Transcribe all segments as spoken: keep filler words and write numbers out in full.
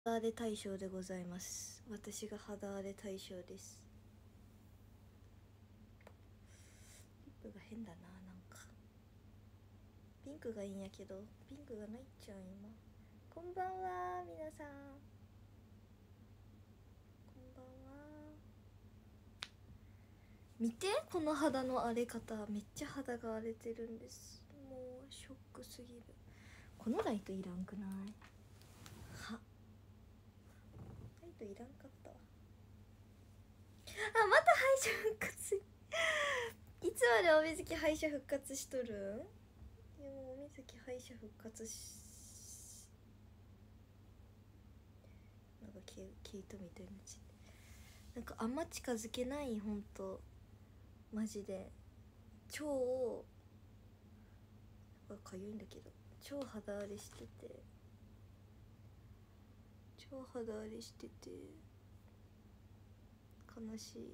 肌荒れ大賞でございます。私が肌荒れ大賞です。リップが変だな。なんかピンクがいいんやけどピンクがないっちゃう。今こんばんは皆さん、こんばんは。見てこの肌の荒れ方、めっちゃ肌が荒れてるんです。もうショックすぎる。このライトいらんくない？はライトいらんかったわ。あ、また敗者復活いつまでおみずき敗者復活しとるん？いやもうおみずき敗者復活しなんか毛毛糸みたいなちなんかあんま近づけない。ほんとマジで超かゆいんだけど超肌荒れしてて超肌荒れしてて悲しい。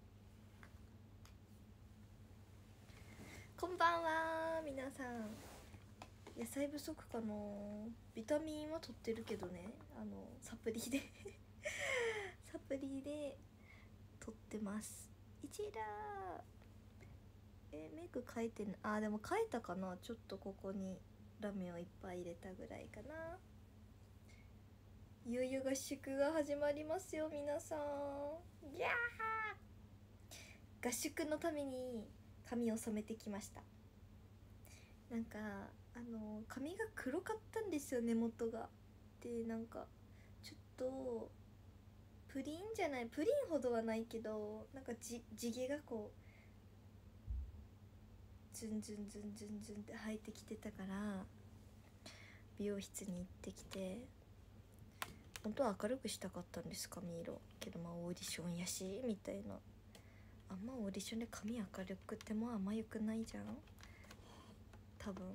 こんばんは皆さん。野菜不足かな。ビタミンは取ってるけどね、あのサプリでサプリで取ってます。いちだえメイク変えてんあーでも変えたかな。ちょっとここにラメをいっぱい入れたぐらいかな。いよいよ合宿が始まりますよ皆さん。いやー合宿のために髪を染めてきました。なんかあの髪が黒かったんですよ、根元が。でなんかちょっとプリンじゃないプリンほどはないけどなんかじ地毛がこうズンズンズンズンズンって生えてきてたから美容室に行ってきて、本当は明るくしたかったんです髪色けど、まあオーディションやしみたいな。あんまオーディションで髪明るくてもあんま良くないじゃん多分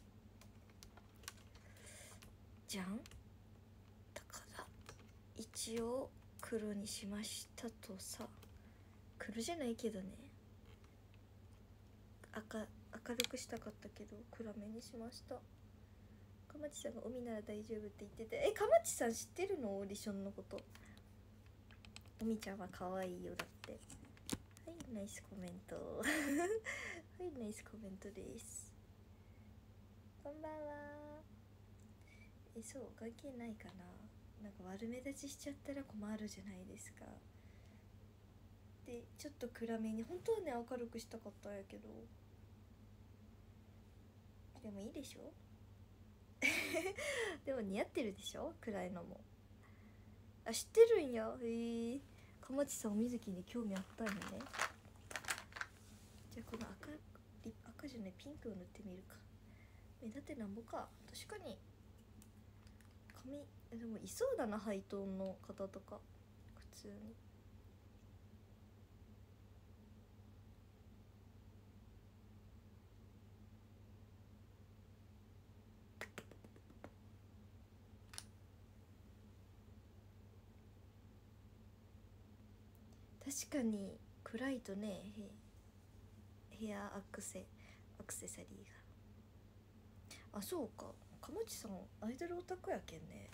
じゃん。だから一応黒にしましたとさ。黒じゃないけどね、赤明るくしたかったけど暗めにしました。かまちさんが海なら大丈夫って言ってて、えかまちさん知ってるのオーディションのこと。おみちゃんは可愛いよだって。はい、ナイスコメントはいナイスコメントです。こんばんは。えそう関係ないかな。なんか悪目立ちしちゃったら困るじゃないですか。でちょっと暗めに本当はね明るくしたかったんやけど、でもいいでしょでも似合ってるでしょ暗いのも。あ知ってるんや。へえ。かまちさんおみずきに興味あったんやね。じゃあこの赤リ赤じゃないピンクを塗ってみるか。目立てなんぼか。確かに髪でもいそうだなハイトーンの方とか普通に。確かに暗いとねヘアアクセアクセサリーが。あそうかかまちさんアイドルオタクやけんね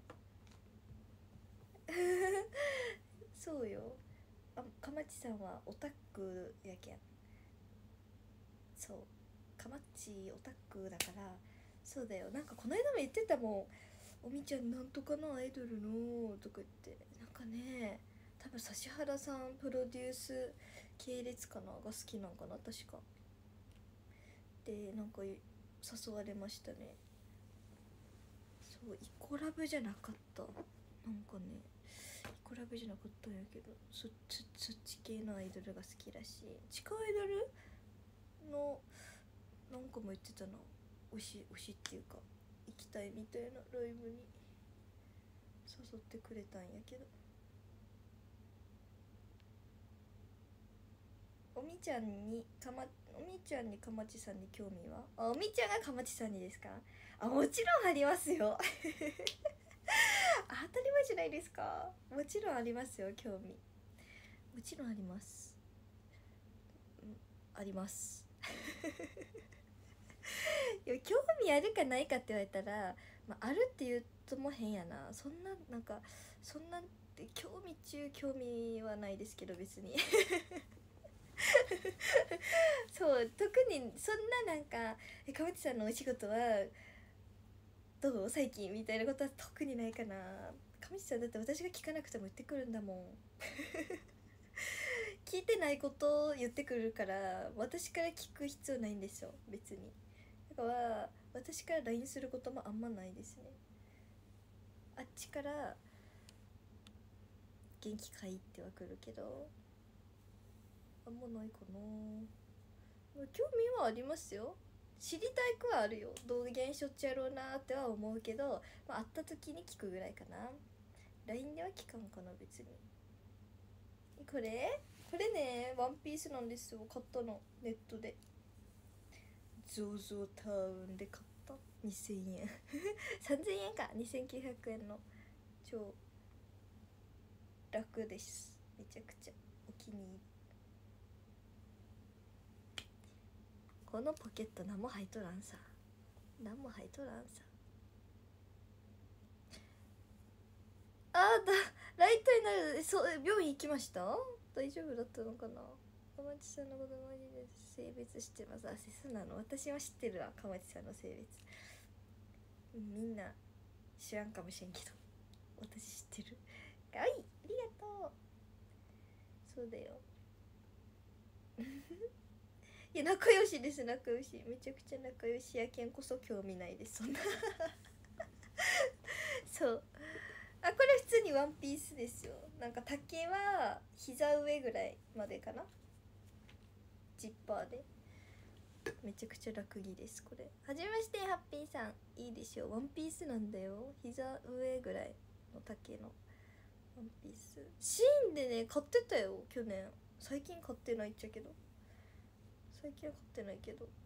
そうよ。あかまちさんはオタクやけん。そうかまっちオタクだから。そうだよ。なんかこの間も言ってたもん。おみちゃんなんとかのアイドルのとか言って、なんかね多分指原さんプロデュース系列かなが好きなんかな確か。でなんか誘われましたね。そうイコラブじゃなかった。なんかねイコラブじゃなかったんやけど、そそそっち系のアイドルが好きらしい。地下アイドルのなんかも言ってたな。推し推しっていうか行きたいみたいなライブに誘ってくれたんやけど。おみちゃんにかまおみちゃんにかまちさんに興味は。あおみちゃんがかまちさんにですか。あもちろんありますよ当たり前じゃないですか。もちろんありますよ興味。もちろんあります、うん、ありますいや興味あるかないかって言われたらまあ、あるって言うとも変やな。そんななんかそんな興味中興味はないですけど別にそう特にそんななんか「えかまちさんのお仕事はどう最近」みたいなことは特にないかな。かまちさんだって私が聞かなくても言ってくるんだもん聞いてないことを言ってくるから私から聞く必要ないんですよ別に。だから私から ライン することもあんまないですね。あっちから元気かいってはくるけどあんまないかな。興味はありますよ。知りたいくはあるよ。どう現象っちゃろうなっては思うけど、まあ、会った時に聞くぐらいかな。 ライン では聞かんかな別に。これこれねワンピースなんですよ。買ったのネットで。ゾウゾウタウンで買ったにせんえんさんぜんえんか。にせんきゅうひゃくえんの超楽です。めちゃくちゃお気に入り。このポケット何も入っとらんさ。何も入っとらんさ。あーだライトになる。そう病院行きました。大丈夫だったのかな。かまちさんのことマジで性別知ってます。あ、セスなの。私は知ってるわかまちさんの性別。みんな知らんかもしれんけど私知ってる。かわいい、ありがとう。そうだよいや仲良しです。仲良し、めちゃくちゃ仲良しやけんこそ興味ないです。そんなそうあ、これ普通にワンピースですよ。なんか丈は膝上ぐらいまでかな。ジッパーでめちゃくちゃ楽着です。これはじめましてハッピーさん。いいでしょ。ワンピースなんだよ。膝上ぐらいの丈のワンピース。シーンでね買ってたよ去年。最近買ってないっちゃけど最近は買ってないけど。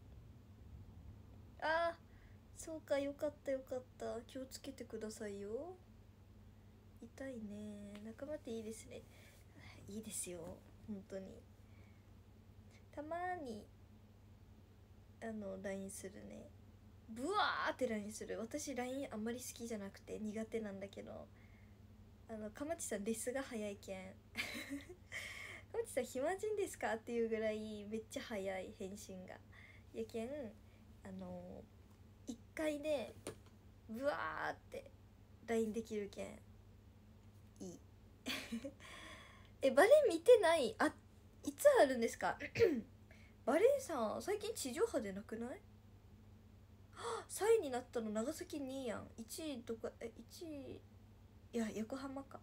あーそうか、よかったよかった。気をつけてくださいよ。痛いね。仲間っていいですね。いいですよ本当に。たまにあの ライン するね。ブワーって ライン する。私 ライン あんまり好きじゃなくて苦手なんだけど、あのかまちさんレスが早いけんかまちさん暇人ですかっていうぐらいめっちゃ早い返信が。やけんあのいっかいでブワーって ライン できるけんいいえバレー見てない。あ、いつあるんですかバレーさん最近地上波でなくない？さんいになったの長崎にいやん。いちいとかえいちい、いや横浜か。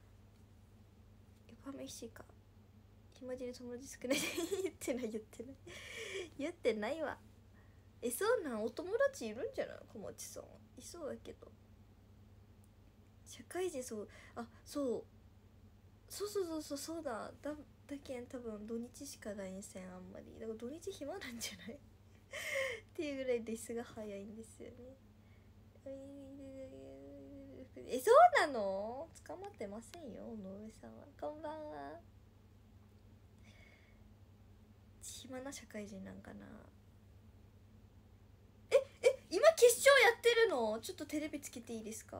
横浜 エフシー か。暇人で友達少ない言ってない言ってない言ってないわ。えそうなん。お友達いるんじゃない小町さん。いそうやけど。社会人そうあそうそうそうそうそうそうだだだけん多分土日しか ライン せんあんまり。だから土日暇なんじゃないっていうぐらいレスが早いんですよね。えそうなの。捕まってませんよ野上さんは。こんばんは。暇な社会人なんかな。ええ今決勝やってるの。ちょっとテレビつけていいですか。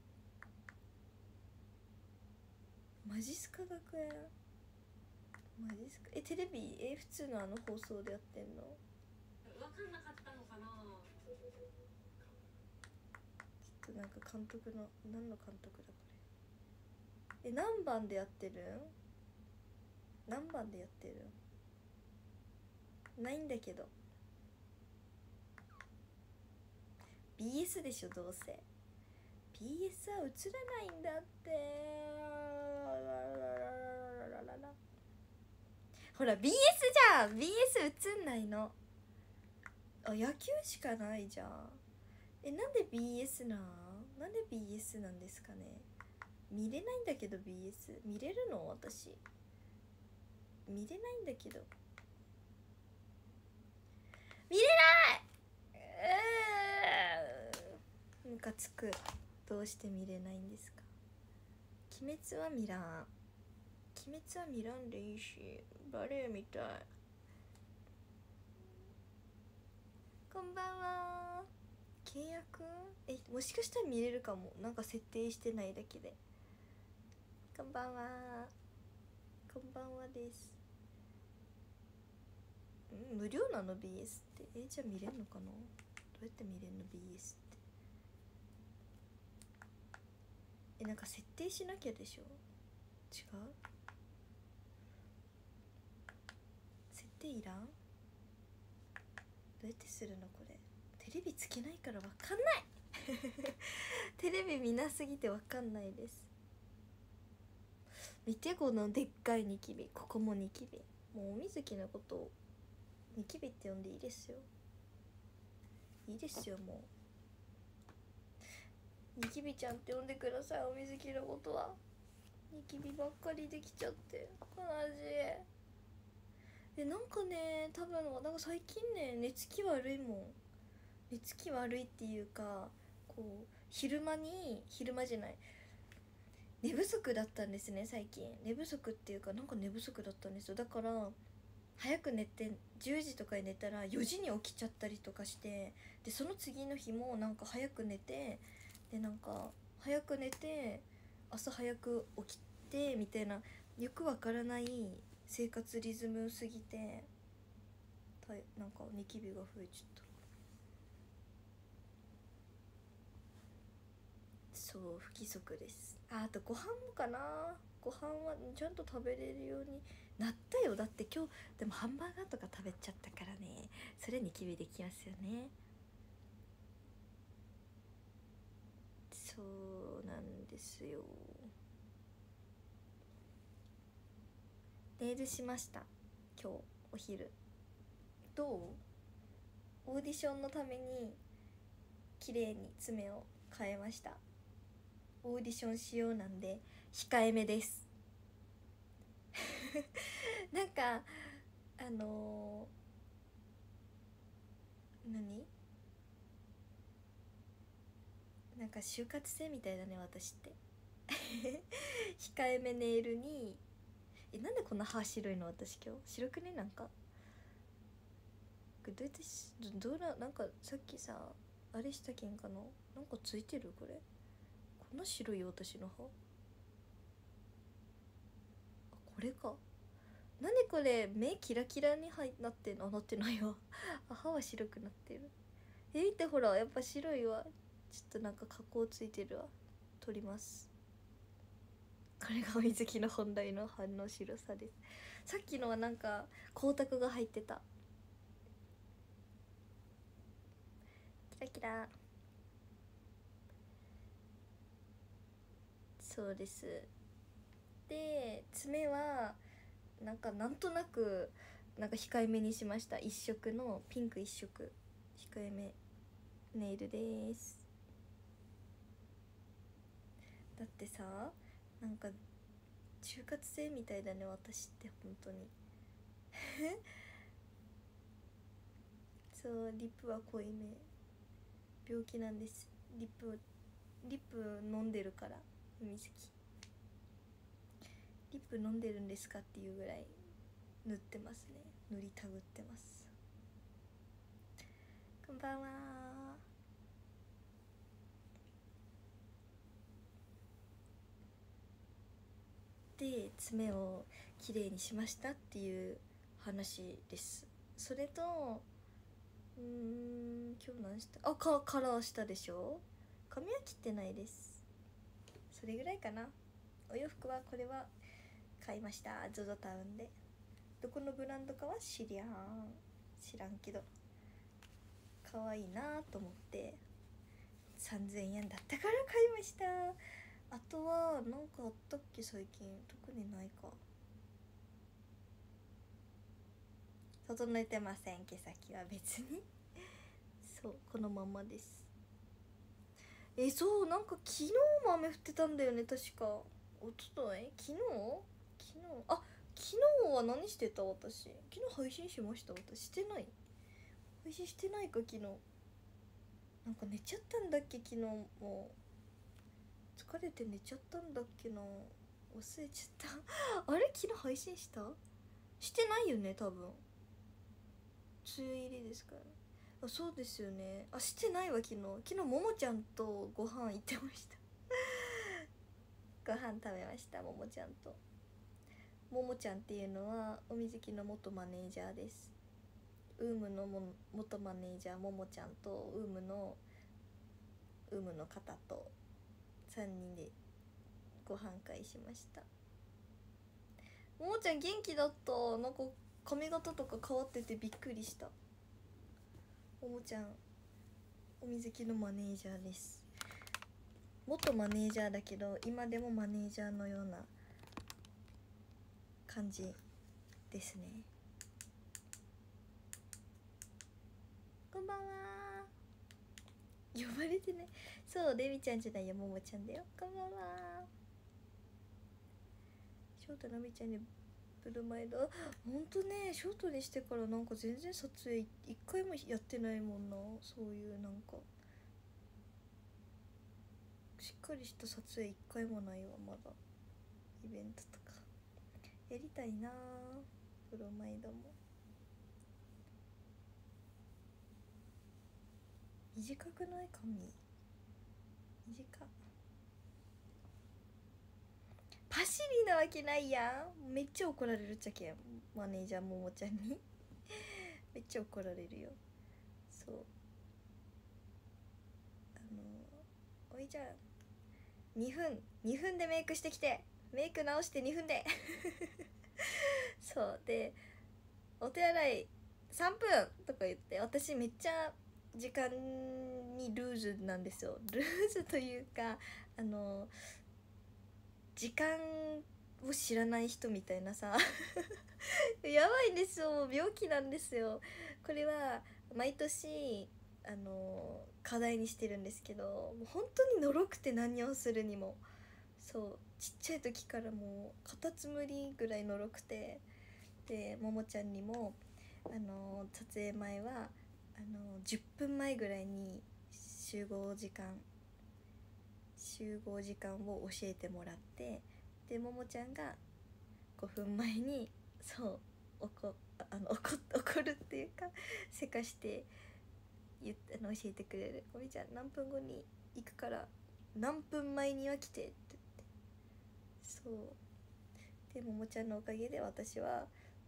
マジスカ学園マジスカえテレビえ普通のあの放送でやってんの。 分かんなかったのかな。 ちょっとなんか監督の何の監督だこれ。え何番でやってるん。何番でやってるん。ないんだけど ビーエス でしょどうせ。 ビーエス は映らないんだって。ほら ビーエス じゃん。 ビーエス 映んないの。あ野球しかないじゃん。えなんで ビーエス なん。なんで ビーエス なんですかね。見れないんだけど ビーエス 見れるの。私見れないんだけど。見れない。ムカつく。どうして見れないんですか。鬼滅は見らん。鬼滅は見らんでいいしバレエみたい。こんばんは。 契約えもしかしたら見れるかも、なんか設定してないだけで。こんばんは、こんばんはです。ん無料なの ビーエス って。えじゃあ見れんのかな、どうやって見れんの ビーエス って。えなんか設定しなきゃでしょ、違う、設定いらん、どうやってするのこれ。テレビつけないからわかんないテレビ見なすぎてわかんないです。見てこのでっかいニキビ、ここもニキビ。もうおみずきのことをニキビって呼んでいいですよ、いいですよ、もうニキビちゃんって呼んでください。おみずきのことはニキビばっかりできちゃって悲しい。でなんかね多分なんか最近ね寝つき悪いもん。寝つき悪いっていうかこう昼間に昼間じゃない寝不足だったんですね最近。寝不足っていうかなんか寝不足だったんですよ。だから早く寝てじゅうじとかに寝たらよじに起きちゃったりとかして、でその次の日もなんか早く寝て、でなんか早く寝て朝早く起きてみたいな、よくわからない生活リズムすぎてたなんかニキビが増えちゃった。そう不規則です。 あ, あとご飯もかな、ご飯はちゃんと食べれるようになったよ。だって今日でもハンバーガーとか食べちゃったからね、それニキビできますよね。そうなんですよ。ネイルしました今日お昼。どう、オーディションのために綺麗に爪を変えました。オーディションしようなんで控えめですなんかあのー、何なんか就活生みたいだね私って控えめネイルに、えなんでこんな歯白いの私今日白くね。なんかこれどうやってしどうな、なんかさっきさあれしたけんかな、なんかついてるこれ、こんな白いよ私の歯。あこれか、なにこれ目キラキラに入なってんの、あなってないわあ歯は白くなってる。え見てほらやっぱ白いわ。ちょっとなんか加工ついてるわ、取ります。これがお水木の本来の歯の白さです。さっきのはなんか光沢が入ってた。キラキラ。そうです。で爪はなんかなんとなくなんか控えめにしました。一色のピンク一色控えめネイルです。だってさなんか就活生みたいだね私って本当にそうリップは濃いめ、病気なんです。リップリップ飲んでるから水木リップ飲んでるんですかっていうぐらい塗ってますね。塗りたぐってます。こんばんは。で爪をきれいにしましたっていう話です。それとうーん今日何した、あかカラーしたでしょ。髪は切ってないです。それぐらいかな。お洋服はこれは買いました ゾゾ タウンで。どこのブランドかは知りゃん知らんけど可愛いなと思ってさんぜんえんだったから買いました。あとは何かあったっけ最近。特にないか。整えてません毛先は別にそうこのままです。えそうなんか昨日も雨降ってたんだよね確か。おととい昨日昨日あ昨日は何してた私。昨日配信しました私。してない、配信してないか昨日。なんか寝ちゃったんだっけ昨日。もう疲れて寝ちゃったんだっけな、忘れちゃったあれ昨日配信した、してないよね多分。梅雨入りですからね。 あ、そうですよね。あ、してないわ。昨日昨日ももちゃんとご飯行ってましたご飯食べました。ももちゃんと。ももちゃんっていうのはおみずきの元マネージャーです。ウームのも元マネージャーももちゃんとウームのウームの方とさんにんでご飯会しました。ももちゃん元気だった。なんか髪型とか変わっててびっくりした。ももちゃんおみずきのマネージャーです。元マネージャーだけど今でもマネージャーのような感じですね。こんばんは。呼ばれてね。そうレミちゃんじゃないよ、ももちゃんだよ。こんばんは。ショートのみちゃんにブルマイド、ほんとね、ショートにしてからなんか全然撮影一回もやってないもんな。そういうなんかしっかりした撮影一回もないわ。まだイベントとかやりたいな。ブロマイドも短くない？髪短っ。パシリなわけないやん。めっちゃ怒られるっちゃけん、マネージャーももちゃんにめっちゃ怒られるよ。そう、あのおいちゃんにふんにふんでメイクしてきて、メイク直してにふんでそうでお手洗いさんぷんとか言って、私めっちゃ時間にルーズなんですよ。ルーズというか、あの時間を知らない人みたいなさやばいんですよ。病気なんですよ。これは毎年あの課題にしてるんですけど、もう本当にのろくて何をするにも。そうちっちゃい時からもうカタツムリぐらいのろくて、でももちゃんにもあの撮影前はあのじゅっぷんまえぐらいに集合時間集合時間を教えてもらって、でももちゃんがごふんまえにそう怒あの怒怒るっていうかせかして言ってあの教えてくれる。おみちゃん何分後に行くから何分前には来てって言って、そうでももちゃんのおかげで私は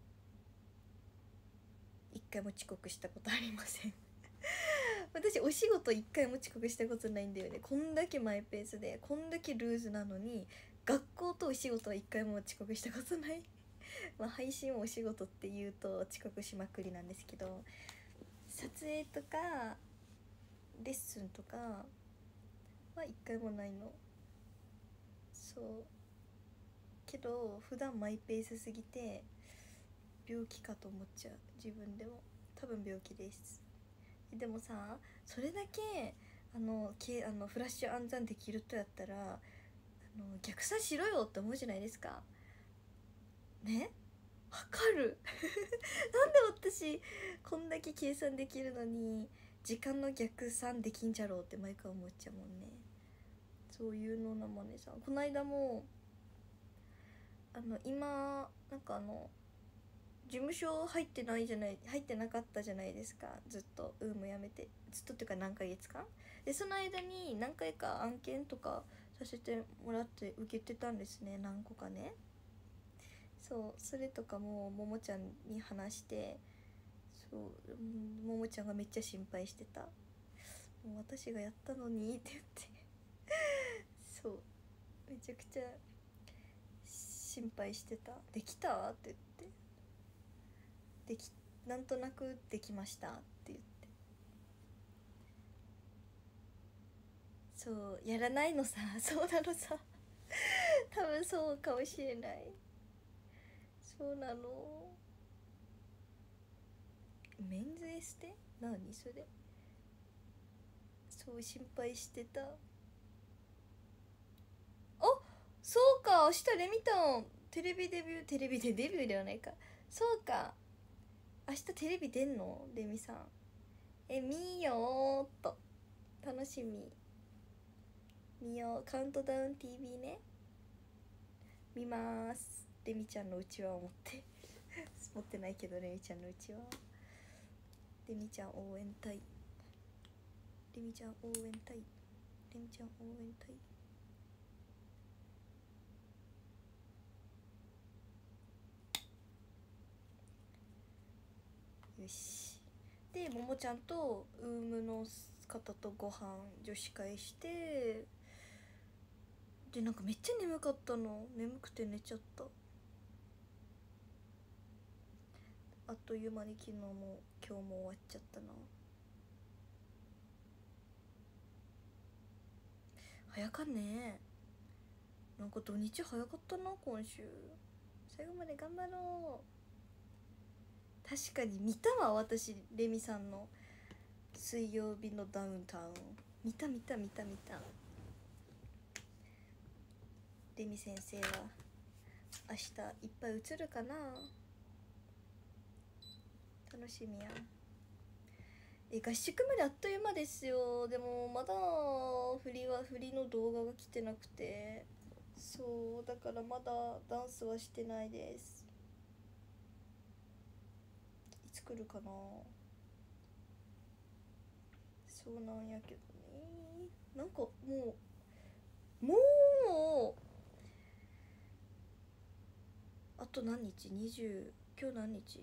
一回も遅刻したことありません私お仕事一回も遅刻したことないんだよね。こんだけマイペースでこんだけルーズなのに学校とお仕事は一回も遅刻したことないまあ配信もお仕事って言うと遅刻しまくりなんですけど、撮影とかレッスンとかは一回もないの。そうけど普段マイペースすぎて病気かと思っちゃう。自分でも多分病気です。でもさ、それだけあのけあのフラッシュ暗算できるとやったらあの逆算しろよって思うじゃないですかね。わかるなんで私こんだけ計算できるのに時間の逆算できんじゃろうって毎回思っちゃうもんね。そういうのなもんねさ、この間もあの今なんかあの事務所入ってないじゃない入ってなかったじゃないですか、ずっとウームやめて。ずっとっていうか何ヶ月間で、その間に何回か案件とかさせてもらって受けてたんですね、何個かね。そうそれとかもももちゃんに話して、そうももちゃんがめっちゃ心配してた。もう私がやったのにって言ってそうめちゃくちゃ心配してた。できたって言って、できなんとなくできましたって言って、そうやらないのさそうなのさ多分そうかもしれない。そうなの。メンズエステ何それ。そう心配してた。あ、そうか、明日レミタンテレビデビュー、テレビでデビューではないか。そうか、明日テレビ出んのレミさん。え見よーっと、楽しみ。見よう、カウントダウン ティーブイ ね、見まーす。レミちゃんのうちわを持って持ってないけどレミちゃんのうちわレミちゃん応援隊、レミちゃん応援隊、レミちゃん応援隊。よし。でももちゃんとウームの方とご飯女子会して、でなんかめっちゃ眠かったの。眠くて寝ちゃった。あっという間に昨日も今日も終わっちゃったな。早かねえ。なんか土日早かったな今週。最後まで頑張ろう。確かに見たわ私、レミさんの水曜日のダウンタウン見た見た見た見た。レミ先生は明日いっぱい映るかな。楽しみや。え合宿まであっという間ですよ。でもまだ振りは振りの動画が来てなくて、そうだからまだダンスはしてないです。いつ来るかな。そうなんやけどね。なんかもうもうあと何日、にじゅう、今日何日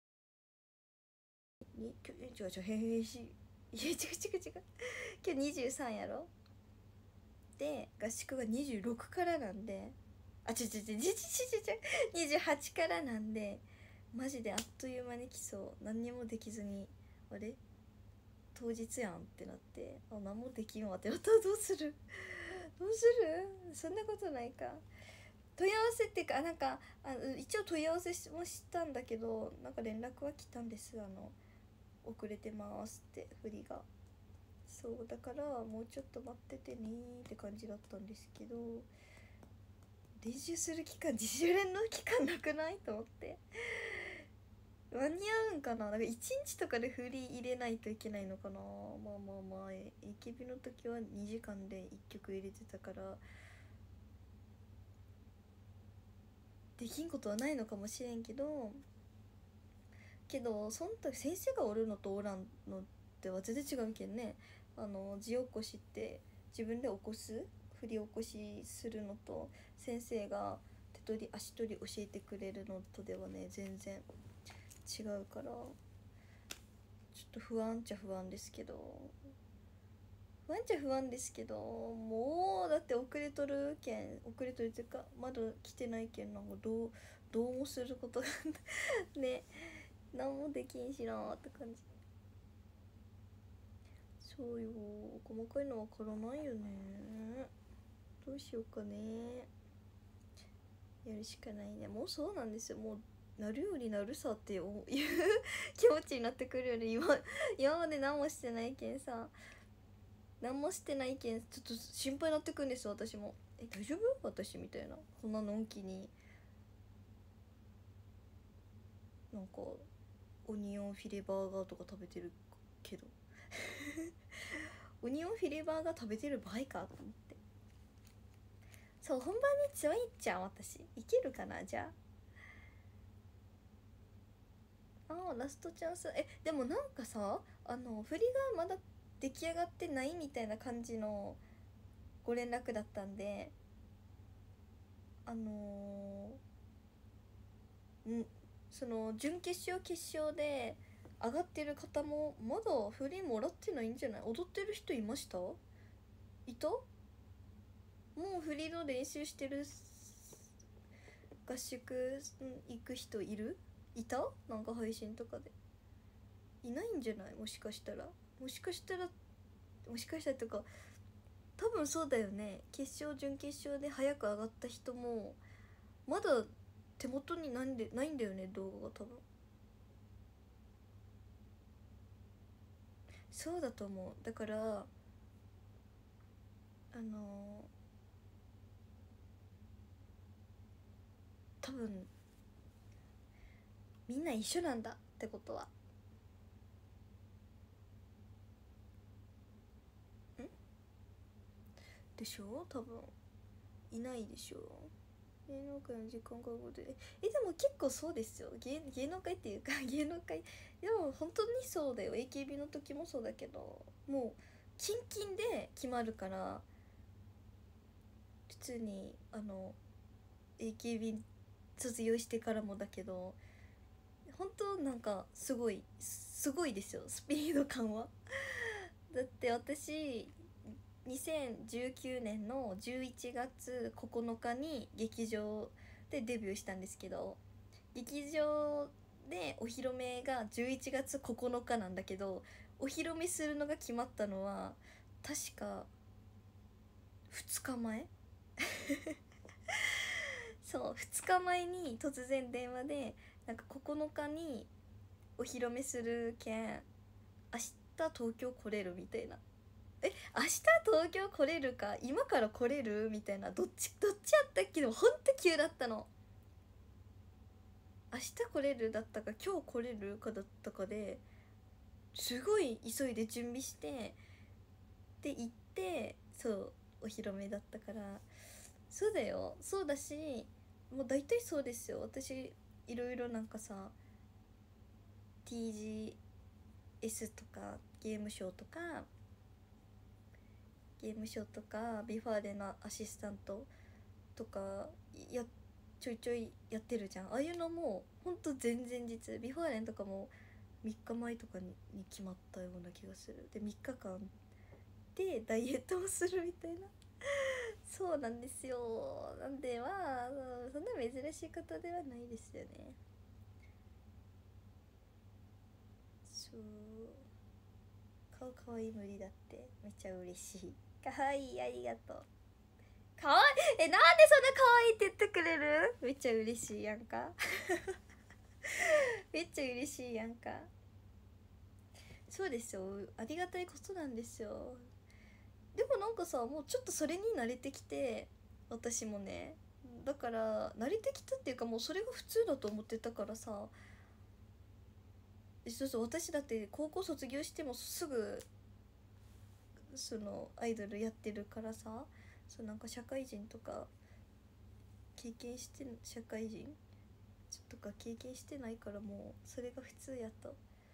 に、今日、違う違う、へへし、いや違う違う違う、今日にじゅうさんやろ。で合宿がにじゅうろくからなんで、あちちちちちちちにじゅうはちからなんで、マジであっという間に来そう。何にもできずに、あれ当日やんってなって、あ何もできんわってなったらどうするどうする。そんなことないか。問い合わせっていうか、なんかあ一応問い合わせもしたんだけど、なんか連絡は来たんです。あの遅れてますって振りが。そうだからもうちょっと待っててねって感じだったんですけど、練習する期間、自主練の期間なくないと思って、間に合うんかな。なんかいちにちとかで振り入れないといけないのかな。まあまあまあ エーケービー の時はにじかんでいっきょく入れてたから、できんことはないのかもしれんけど、けどそん時先生がおるのとおらんのっては全然違うけんね。あの字起こしって自分で起こす、振り起こしするのと、先生が手取り足取り教えてくれるのとではね全然違うから、ちょっと不安っちゃ不安ですけど、不安っちゃ不安ですけど、もうだって遅れとるけん、遅れとるっていうかまだ来てないけん、なんかどうどうもすることがね、何もできんしなーって感じ。そうよ、細かいのわからないよね。どうしようかね。やるしかないね。もうそうなんですよ。もうなるようになるさっていう気持ちになってくるよね。今今まで何もしてないけんさ、何もしてないけんちょっと心配になってくるんですよ私も。え大丈夫私みたいな。こんなのんきになんかオニオンフィレバーガーとか食べてるけどオニオンフィレバーガー食べてる場合かと思って。そう本番に強いっちゃん私。いけるかな。じゃああーラストチャンス。えでもなんかさ、あの振りがまだ出来上がってないみたいな感じのご連絡だったんで、あのー、んその準決勝決勝で上がってる方もまだ振りもらってないんじゃない。踊ってる人いました？いた？もう振りの練習してる合宿行く人いる？いた？なんか配信とかでいないんじゃない？もしかしたらもしかしたらもしかしたらとか多分そうだよね。決勝準決勝で早く上がった人もまだ手元になんでないんだよね、動画が多分。そうだと思う。だからあのー多分みんな一緒なんだってことは。んでしょ。多分いないでしょ。 芸能界の時間が後でえでも結構そうですよ 芸, 芸能界っていうか芸能界でも本当にそうだよ。 エーケービー の時もそうだけどもうキンキンで決まるから普通にあの エーケービー 卒業してからもだけど本当なんかすごいすごいですよスピード感はだって私にせんじゅうきゅうねんのじゅういちがつここのかに劇場でデビューしたんですけど劇場でお披露目がじゅういちがつここのかなんだけどお披露目するのが決まったのは確かふつかまえそうふつかまえに突然電話でなんかここのかにお披露目するけん明日東京来れるみたいなえ明日東京来れるか今から来れるみたいなどっちどっちやったっけでもほんと急だったの。明日来れるだったか今日来れるかだったかですごい急いで準備してで行ってそうお披露目だったからそうだよそうだしもう大体そうですよ私いろいろなんかさ ティージーエス とかゲームショーとかゲームショーとかビファーレのアシスタントとかやちょいちょいやってるじゃん。ああいうのもほんと前々日ビファーレンとかもみっかまえとかにに決まったような気がする。でみっかかんでダイエットをするみたいなそうなんですよ。なんでまあそんな珍しい方ではないですよね。そう顔かわいい無理だってめっちゃ嬉しい。かわいいありがとう。かわいいえなんでそんなかわいいって言ってくれるめっちゃ嬉しいやんかめっちゃ嬉しいやんか。そうですよありがたいことなんですよ。でもなんかさもうちょっとそれに慣れてきて私もねだから慣れてきたっていうかもうそれが普通だと思ってたからさそうそう私だって高校卒業してもすぐそのアイドルやってるからさそうなんか社会人とか経験して社会人とか経験してないからもうそれが普通やと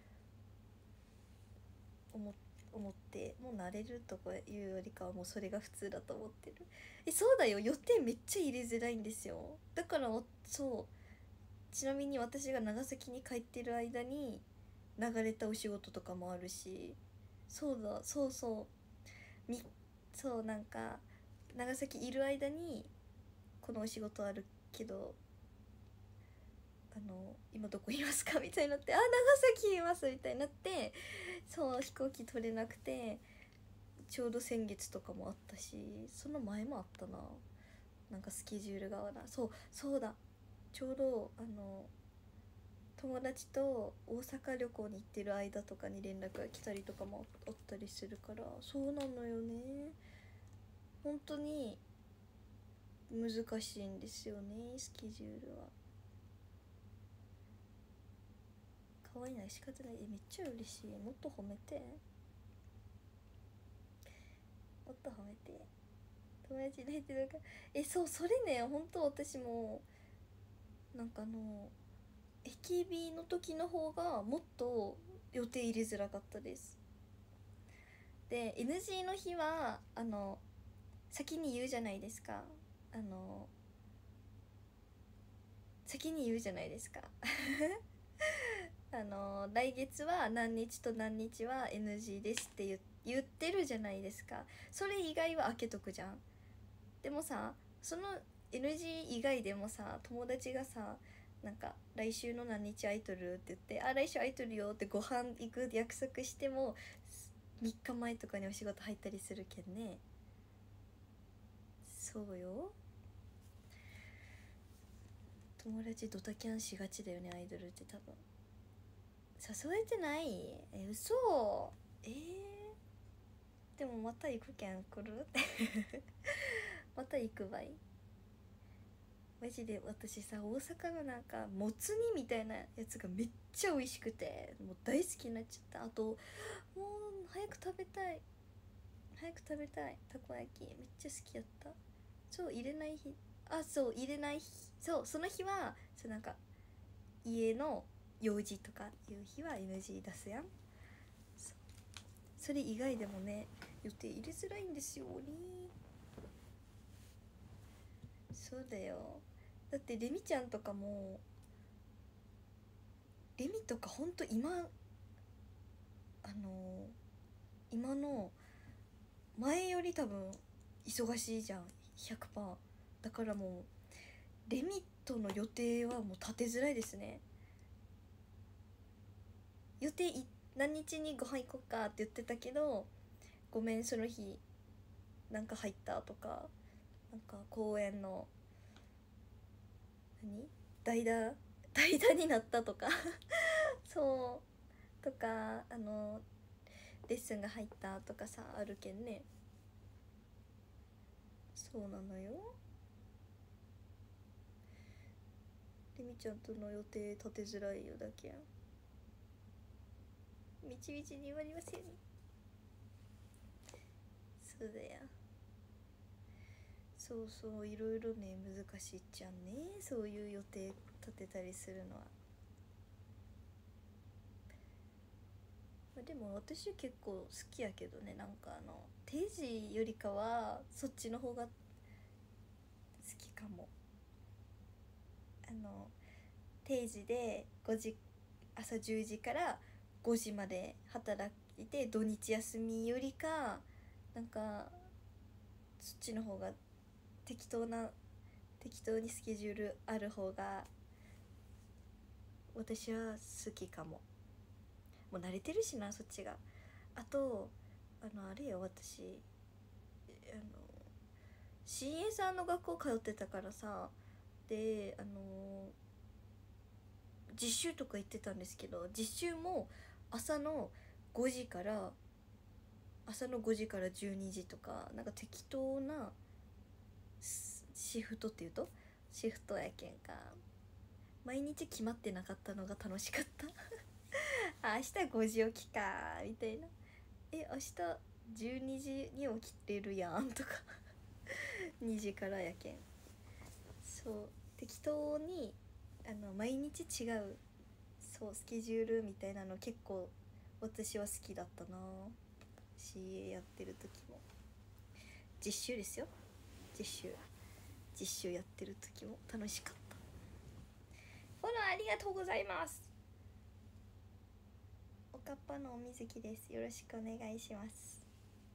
思思ってもう慣れるとかいうよりかはもうそれが普通だと思ってる。えそうだよ予定めっちゃ入れづらいんですよ。だからそうちなみに私が長崎に帰ってる間に流れたお仕事とかもあるしそうだそうそうみそうなんか長崎いる間にこのお仕事あるけどあの今どこいますかみたいになってあ長崎いますみたいになってそう飛行機取れなくてちょうど先月とかもあったしその前もあったな。なんかスケジュールが合わないそうそうだちょうどあの友達と大阪旅行に行ってる間とかに連絡が来たりとかもあったりするからそうなのよね。本当に難しいんですよねスケジュールは。可愛いな仕方ない。えめっちゃ嬉しい。もっと褒めてもっと褒めて友達に入ってるからえそうそれね本当私もなんかあの エーケービー の時の方がもっと予定入れづらかったです。で エヌジー の日はあの先に言うじゃないですか。あの先に言うじゃないですかあの来月は何日と何日は エヌジー ですって言言ってるじゃないですか。それ以外は開けとくじゃん。でもさその エヌジー 以外でもさ友達がさなんか来週の何日空いとるって言ってあ来週空いとるよってご飯行く約束してもみっかまえとかにお仕事入ったりするけんね。そうよ友達ドタキャンしがちだよねアイドルって多分。誘われてないえ嘘えー、でもまた行くけん来るまた行くばいマジで。私さ大阪のなんかもつ煮みたいなやつがめっちゃ美味しくてもう大好きになっちゃった。あともう早く食べたい早く食べたいたこ焼きめっちゃ好きやった。そう入れない日あ、そう入れない日、そうその日はそうなんか家の用事とかいう日は エヌジー 出すやん。 そ, それ以外でもね予定入れづらいんですよね。そうだよ。だってレミちゃんとかも、レミとかほんと今あの今の前より多分忙しいじゃん ひゃくパーセント。 だからもうレミとの予定はもう立てづらいですね。予定い何日にご飯行こうかって言ってたけど、ごめんその日なんか入ったとか、なんか公園の何代打代打になったとかそうとか、あのレッスンが入ったとかさあるけんね。そうなのよ。レミちゃんとの予定立てづらいよだけやん。みちみちに言われますよね。そうだよ。そうそういろいろね難しいっちゃんね、そういう予定立てたりするのは。まあ、でも私結構好きやけどね、なんかあの定時よりかはそっちの方が好きかも。あの定時でごじ朝じゅうじからごじまで働いて土日休みよりか、なんかそっちの方が適当な適当にスケジュールある方が私は好きかも。もう慣れてるしなそっちが。あとあのあれよ、私あの シーエー さんの学校通ってたからさ、であの実習とか行ってたんですけど、実習も朝のごじから朝のごじからじゅうにじとか、なんか適当なシフトっていうとシフトやけんか、毎日決まってなかったのが楽しかったあ、明日ごじ起きかみたいな、え明日じゅうにじに起きてるやんとかにじからやけん、そう適当にあの毎日違うそうスケジュールみたいなの結構私は好きだったな。 シーエー やってる時も、実習ですよ、実習実習やってる時も楽しかった。フォローありがとうございます。おかっぱのおみずきです。よろしくお願いします。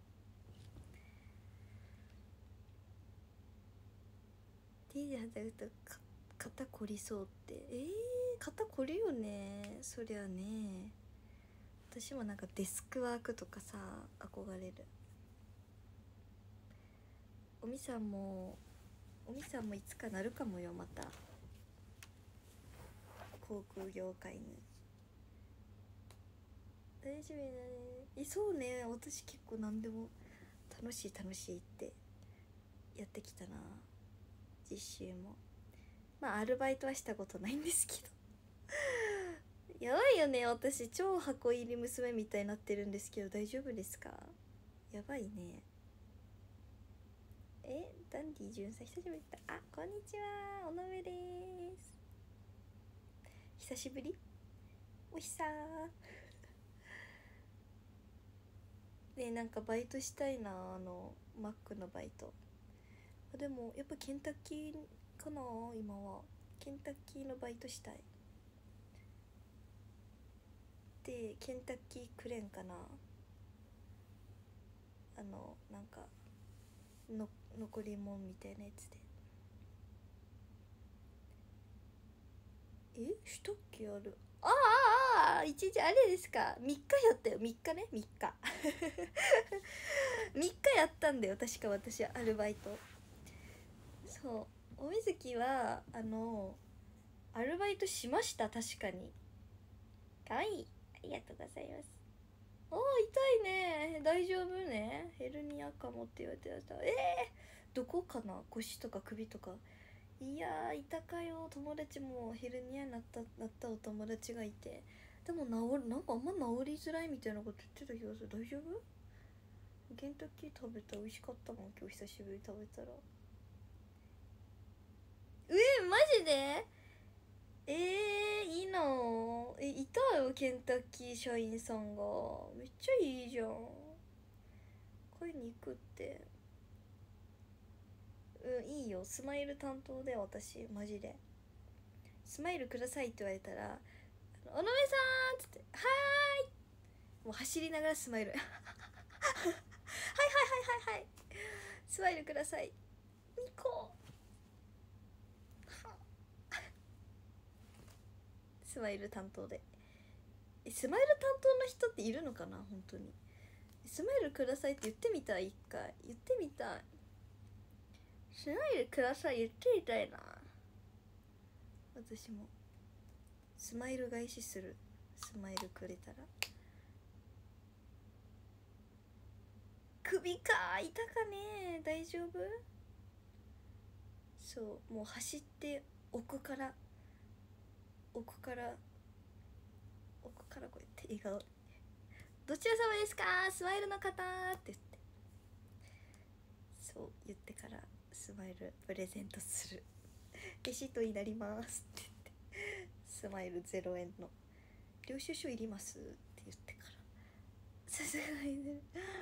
定時働くとか肩こりそうって、えー、肩こりよねそりゃね。私もなんかデスクワークとかさ憧れる。おみさんもおみさんもいつかなるかもよ、また航空業界に。大丈夫だね。えそうね、私結構何でも楽しい楽しいってやってきたな。実習もまあアルバイトはしたことないんですけどやばいよね、私超箱入り娘みたいになってるんですけど大丈夫ですか？やばいね。えダンディじゅんさん久しぶりだ。あこんにちは、おのめです。久しぶりおひさーね。なんかバイトしたいな、あのマックのバイト。でもやっぱケンタッキーかな、今はケンタッキーのバイトしたい。でケンタッキーくれんかな、あのなんかの残りもんみたいなやつで。えしたっけある。ああああ一日あれですか、みっかやったよ、みっかね、みっかみっかやったんだよ確か私アルバイト。そうおみずきはあのアルバイトしました、確かに。かわいい、ありがとうございます。おー痛いね、大丈夫ね、ヘルニアかもって言われてた。えー、どこかな、腰とか首とか。いやーいたかよ、友達もヘルニアになったなったお友達がいて、でも治るなんかあんま治りづらいみたいなこと言ってた気がする。大丈夫？ケンタッキー食べた、美味しかったもん今日久しぶりに食べたら。 ジで？えー、いいな。え、いたよケンタッキー社員さんが。めっちゃいいじゃん。買いに行くって。うん、いいよ。スマイル担当で私マジで。スマイルくださいって言われたら「おのめさん!」っつって「はーい!」もう走りながらスマイルはいはいはいはいはいスマイルくださいニコスマイル担当で。えスマイル担当の人っているのかな本当に。スマイルくださいって言ってみたい。一回言ってみたい。スマイルください言ってみたいな。私もスマイル返しする。スマイルくれたら。首か痛かね。大丈夫？そうもう走って奥から奥から奥からこうやって笑顔で「どちら様ですかスマイルの方」って言ってそう言ってからスマイルプレゼントするレシートになりますって言ってスマイルゼロえんの領収書いりますって言ってからさすがにね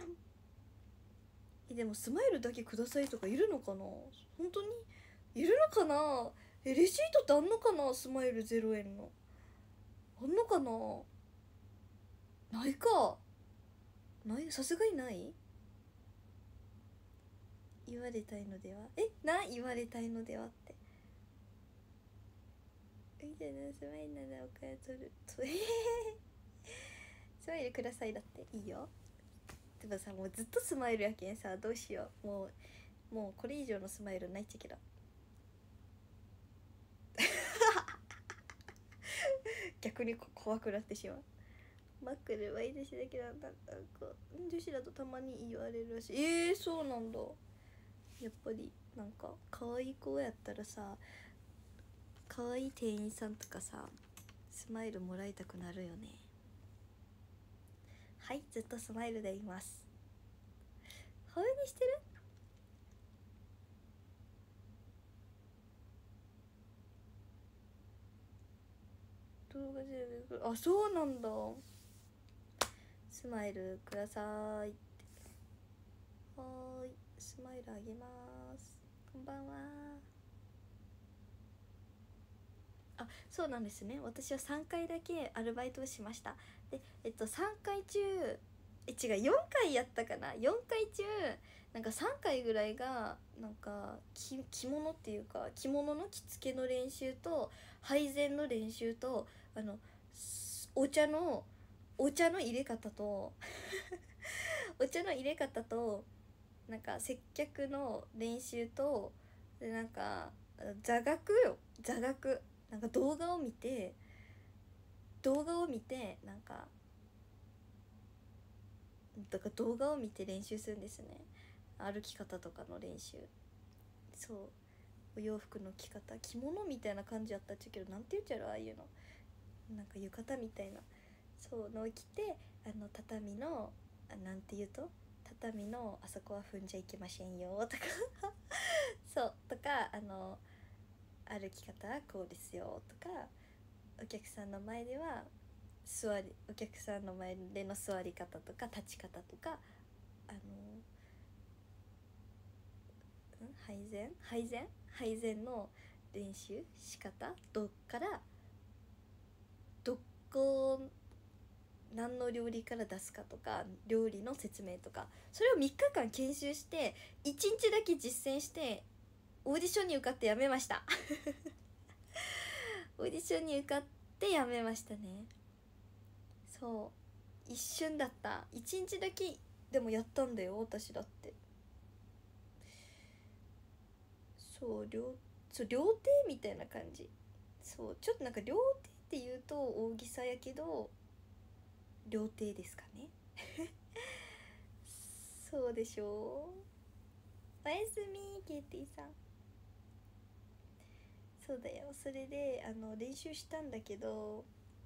でもスマイルだけくださいとかいるのかな本当にいるのかなえレシートってあんのかなスマイルゼロえんのあんのかなないかないさすがにない言われたいのではえな言われたいのではってみたいなスマイルならお金取るとえへへスマイルくださいだっていいよでもさもうずっとスマイルやけんさどうしようもうもうこれ以上のスマイルないっちゃけど逆に怖くなってしまうマックでワイ女子だけなんだなんか女子だとたまに言われるらしいえー、そうなんだやっぱりなんか可愛い子やったらさ可愛い店員さんとかさスマイルもらいたくなるよねはいずっとスマイルでいますハウにしてる動画であそうなんだスマイルくださいってはーいスマイルあげますこんばんはあそうなんですね私はさんかいだけアルバイトをしましたでえっとさんかい中え違うよんかいやったかなよんかい中なんかさんかいぐらいがなんかき着物っていうか着物の着付けの練習と配膳の練習とあのお茶のお茶の入れ方とお茶の入れ方となんか接客の練習とでなんか座学よ座学なんか動画を見て動画を見てなんかだから動画を見て練習するんですね歩き方とかの練習そうお洋服の着方着物みたいな感じやったっちゃけどなんて言っちゃうああいうのなんか浴衣みたいなそうのを着てあの畳のあなんて言うと畳のあそこは踏んじゃいけませんよとかそうとかあの歩き方はこうですよとかお客さんの前では座りお客さんの前での座り方とか立ち方とかあのん配膳配膳配膳の練習仕方どっからどこ何の料理から出すかとか料理の説明とかそれをみっかかん研修していちにちだけ実践してオーディションに受かってやめましたオーディションに受かってやめましたねそう一瞬だったいちにちだけでもやったんだよ私だってそう料そう料亭みたいな感じそうちょっとなんか料亭っていうと大げさやけど料亭ですかねそうでしょうおやすみケイティさんそうだよそれであの練習したんだけど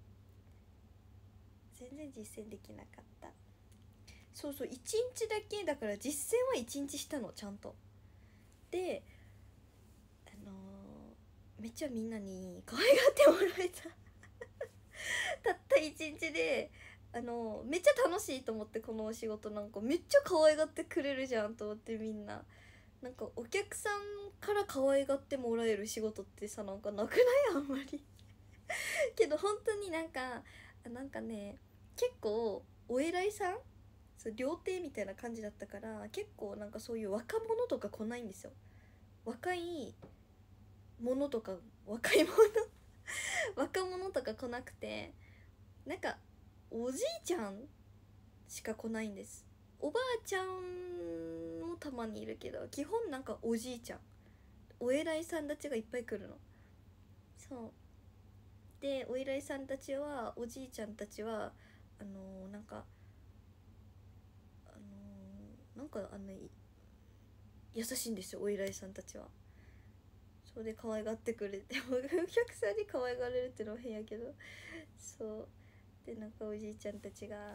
全然実践できなかったそうそういちにちだけだから実践はいちにちしたのちゃんとであのめっちゃみんなに可愛がってもらえたたった一日であのめっちゃ楽しいと思って、このお仕事なんかめっちゃ可愛がってくれるじゃんと思って。みんななんかお客さんから可愛がってもらえる仕事ってさ、なんかなくない？あんまりけど本当になんかなんかね、結構お偉いさん、そう料亭みたいな感じだったから、結構なんかそういう若者とか来ないんですよ。若いものとか若いもの若者とか来なくて、なんかおじいちゃんしか来ないんです。おばあちゃんもたまにいるけど、基本なんかおじいちゃん、お偉いさんたちがいっぱい来るの。そうで、お偉いさんたちは、おじいちゃんたちはあのー、なんかあのー、なんかあの優しいんですよ、お偉いさんたちは。それで可愛がってくれてお客さんに可愛がられるってのは変やけど、そうで、なんかおじいちゃんたちが「あ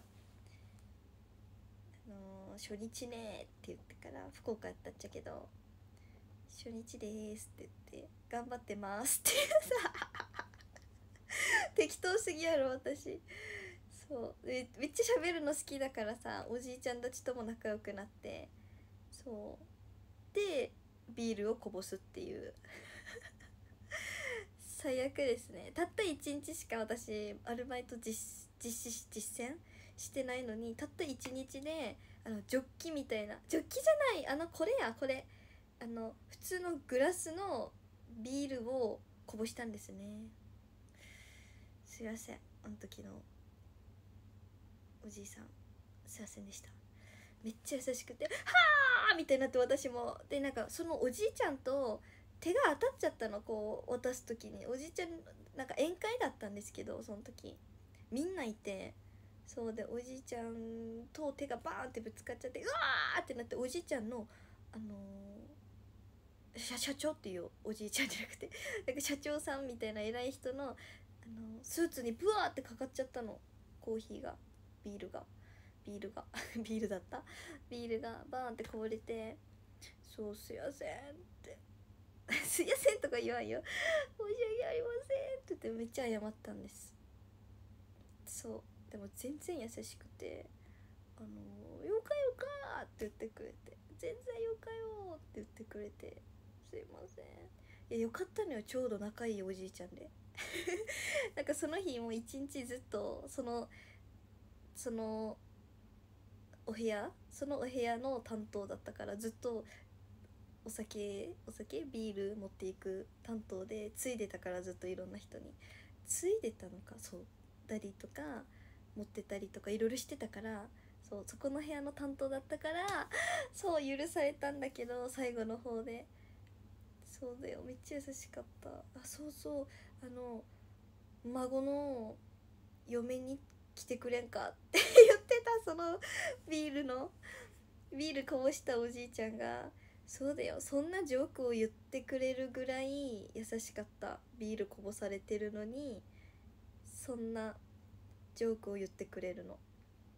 のー、初日ね」って言ってから、福岡やったっちゃけど「初日です」って言って「頑張ってます」ってさ適当すぎやろ私。そうでめっちゃ喋るの好きだからさ、おじいちゃんたちとも仲良くなって、そうでビールをこぼすっていう最悪ですね。たったいちにちしか私アルバイト実実施実践してないのに、たったいちにちであのジョッキみたいな、ジョッキじゃない、あのこれやこれ、あの普通のグラスのビールをこぼしたんですね。すいません、あの時のおじいさんすいませんでした。めっちゃ優しくて「はあ!」みたいになって、私もで、なんかそのおじいちゃんと手が当たっちゃったの、こう渡す時に。おじいちゃんなんか宴会だったんですけど、その時みんないて、そうでおじいちゃんと手がバーンってぶつかっちゃって、うわーってなって、おじいちゃんのあのー、社社長っていうおじいちゃんじゃなくてなんか社長さんみたいな偉い人の、あのー、スーツにブワーってかかっちゃったの、コーヒーが、ビールがビールがビールだったビールがバーンってこぼれて、そうすいませんってすいませんとか言わんよ、申し訳ありませんって言ってめっちゃ謝ったんです。そうでも全然優しくて、あのー、よかよかって言ってくれて、全然よかよって言ってくれて、すいません。いやよかったのよ、ちょうど仲いいおじいちゃんでなんかその日もう一日ずっとそのそのお部屋そのお部屋の担当だったから、ずっとお酒お酒ビール持っていく担当でついでたから、ずっといろんな人についでたのか、そうたりとか持ってたりとかいろいろしてたから、そうそこの部屋の担当だったからそう許されたんだけど、最後の方で。そうだよ、めっちゃ優しかった。あ、そうそう、あの孫の嫁に来てくれんかって言ってた、そのビールのビールこぼしたおじいちゃんが。そうだよ、そんなジョークを言ってくれるぐらい優しかった。ビールこぼされてるのにそんなジョークを言ってくれるの。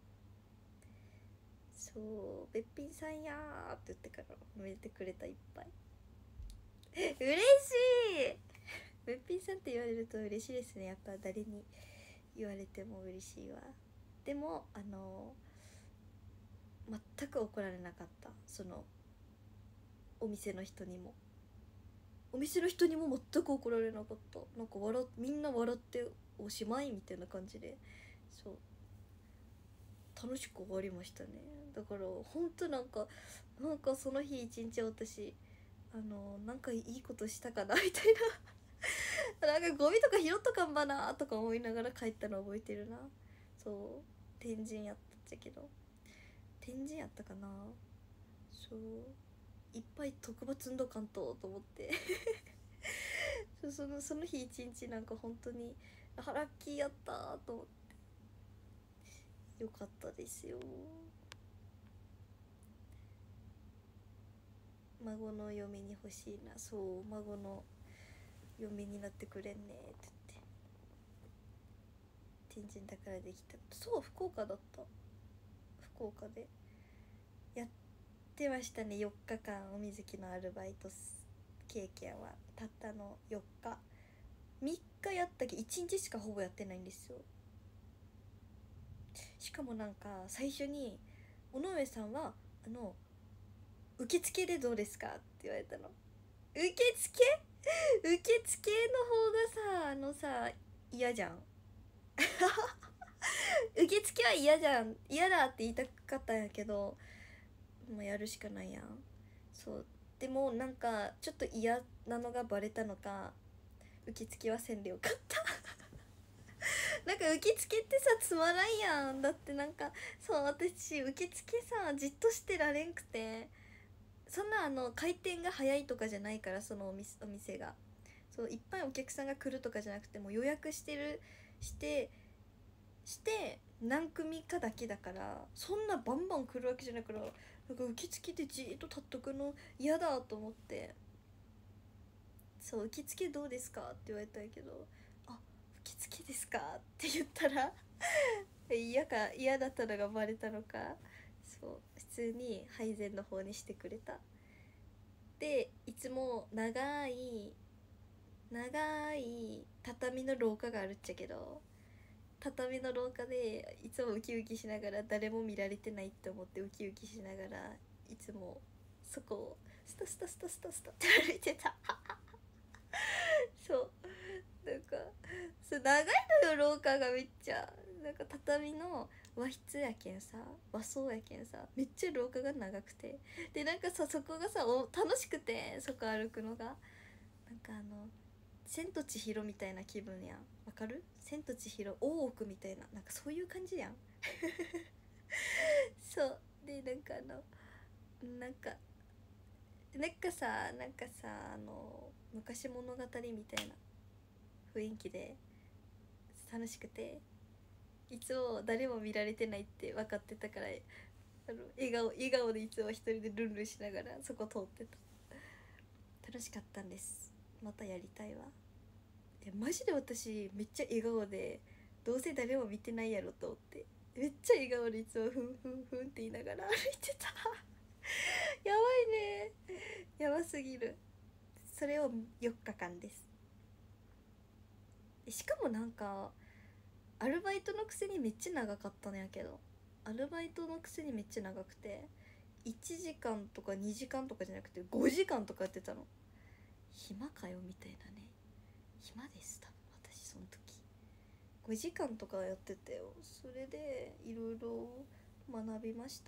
そうべっぴんさんやーって言ってから褒めてくれた、いっぱい嬉しいべっぴんさんって言われると嬉しいですね。やっぱ誰に言われても嬉しいわ。でもあの全く怒られなかった。そのお店の人にもお店の人にも全く怒られなかった。なんか笑みんな笑っておしまいみたいな感じで、そう楽しく終わりましたね。だからほんとなんかなんかその日一日私あのなんかいいことしたかなみたいななんかゴミとか拾っとかんばなとか思いながら帰ったの覚えてるな。そう天神やったっちゃけど、天神やったかな。そういっぱい特別積んどかんとと思ってそのその日一日なんか本当にあラッキーやったと思ってよかったですよ。孫の嫁に欲しいな。そう孫の嫁になってくれんねって言って天神だからできた。そう福岡だった。福岡でやってましたね。よっかかんお水木のアルバイト経験はたったのよっかみっかやったけどいちにちしかほぼやってないんですよ。しかもなんか最初に尾上さんはあの受付でどうですかって言われたの。受付受付の方がさあのさ嫌じゃん受付は嫌じゃん嫌だって言いたかったんやけどもうやるしかないやん。そうでもなんかちょっと嫌なのがバレたのか受付はせんでよかったなんか受付ってさつまらんやん。だってなんかそう私受付さじっとしてられんくて、そんなあの回転が早いとかじゃないから、そのお店お店がそういっぱいお客さんが来るとかじゃなくてもう予約してるしてして何組かだけだから、そんなバンバン来るわけじゃないから、なんか受付でじーっと立っとくの嫌だと思って、そう受付どうですかって言われたんやけど、あ受付ですかって言ったら嫌か嫌だったのがバレたのか、そう普通に配膳の方にしてくれた。でいつも長い長い畳の廊下があるっちゃけど、畳の廊下でいつもウキウキしながら、誰も見られてないって思ってウキウキしながらいつもそこをスタスタスタスタスタって歩いてたそうなんかそう長いのよ廊下がめっちゃ。なんか畳の和室やけんさ、和装やけんさ、めっちゃ廊下が長くて、でなんかさそこがさお楽しくて、そこ歩くのがなんかあの千と千尋みたいな気分やん。わかる？千と千尋大奥みたいな、なんかそういう感じやんそうでなんかあのなんかなんかさなんかさあの昔物語みたいな雰囲気で楽しくて、いつも誰も見られてないって分かってたから、あの笑顔笑顔でいつも一人でルンルンしながらそこ通ってた。楽しかったんです。またやりたいわ。いやマジで私めっちゃ笑顔で、どうせ誰も見てないやろと思ってめっちゃ笑顔でいつもふんふんふんって言いながら歩いてたやばいね、やばすぎる。それをよっかかんです。しかもなんかアルバイトのくせにめっちゃ長かったんやけど、アルバイトのくせにめっちゃ長くて、いちじかんとかにじかんとかじゃなくてごじかんとかやってたの。暇かよみたいなね。暇です多分私その時ごじかんとかやってたよ。それでいろいろ学びました。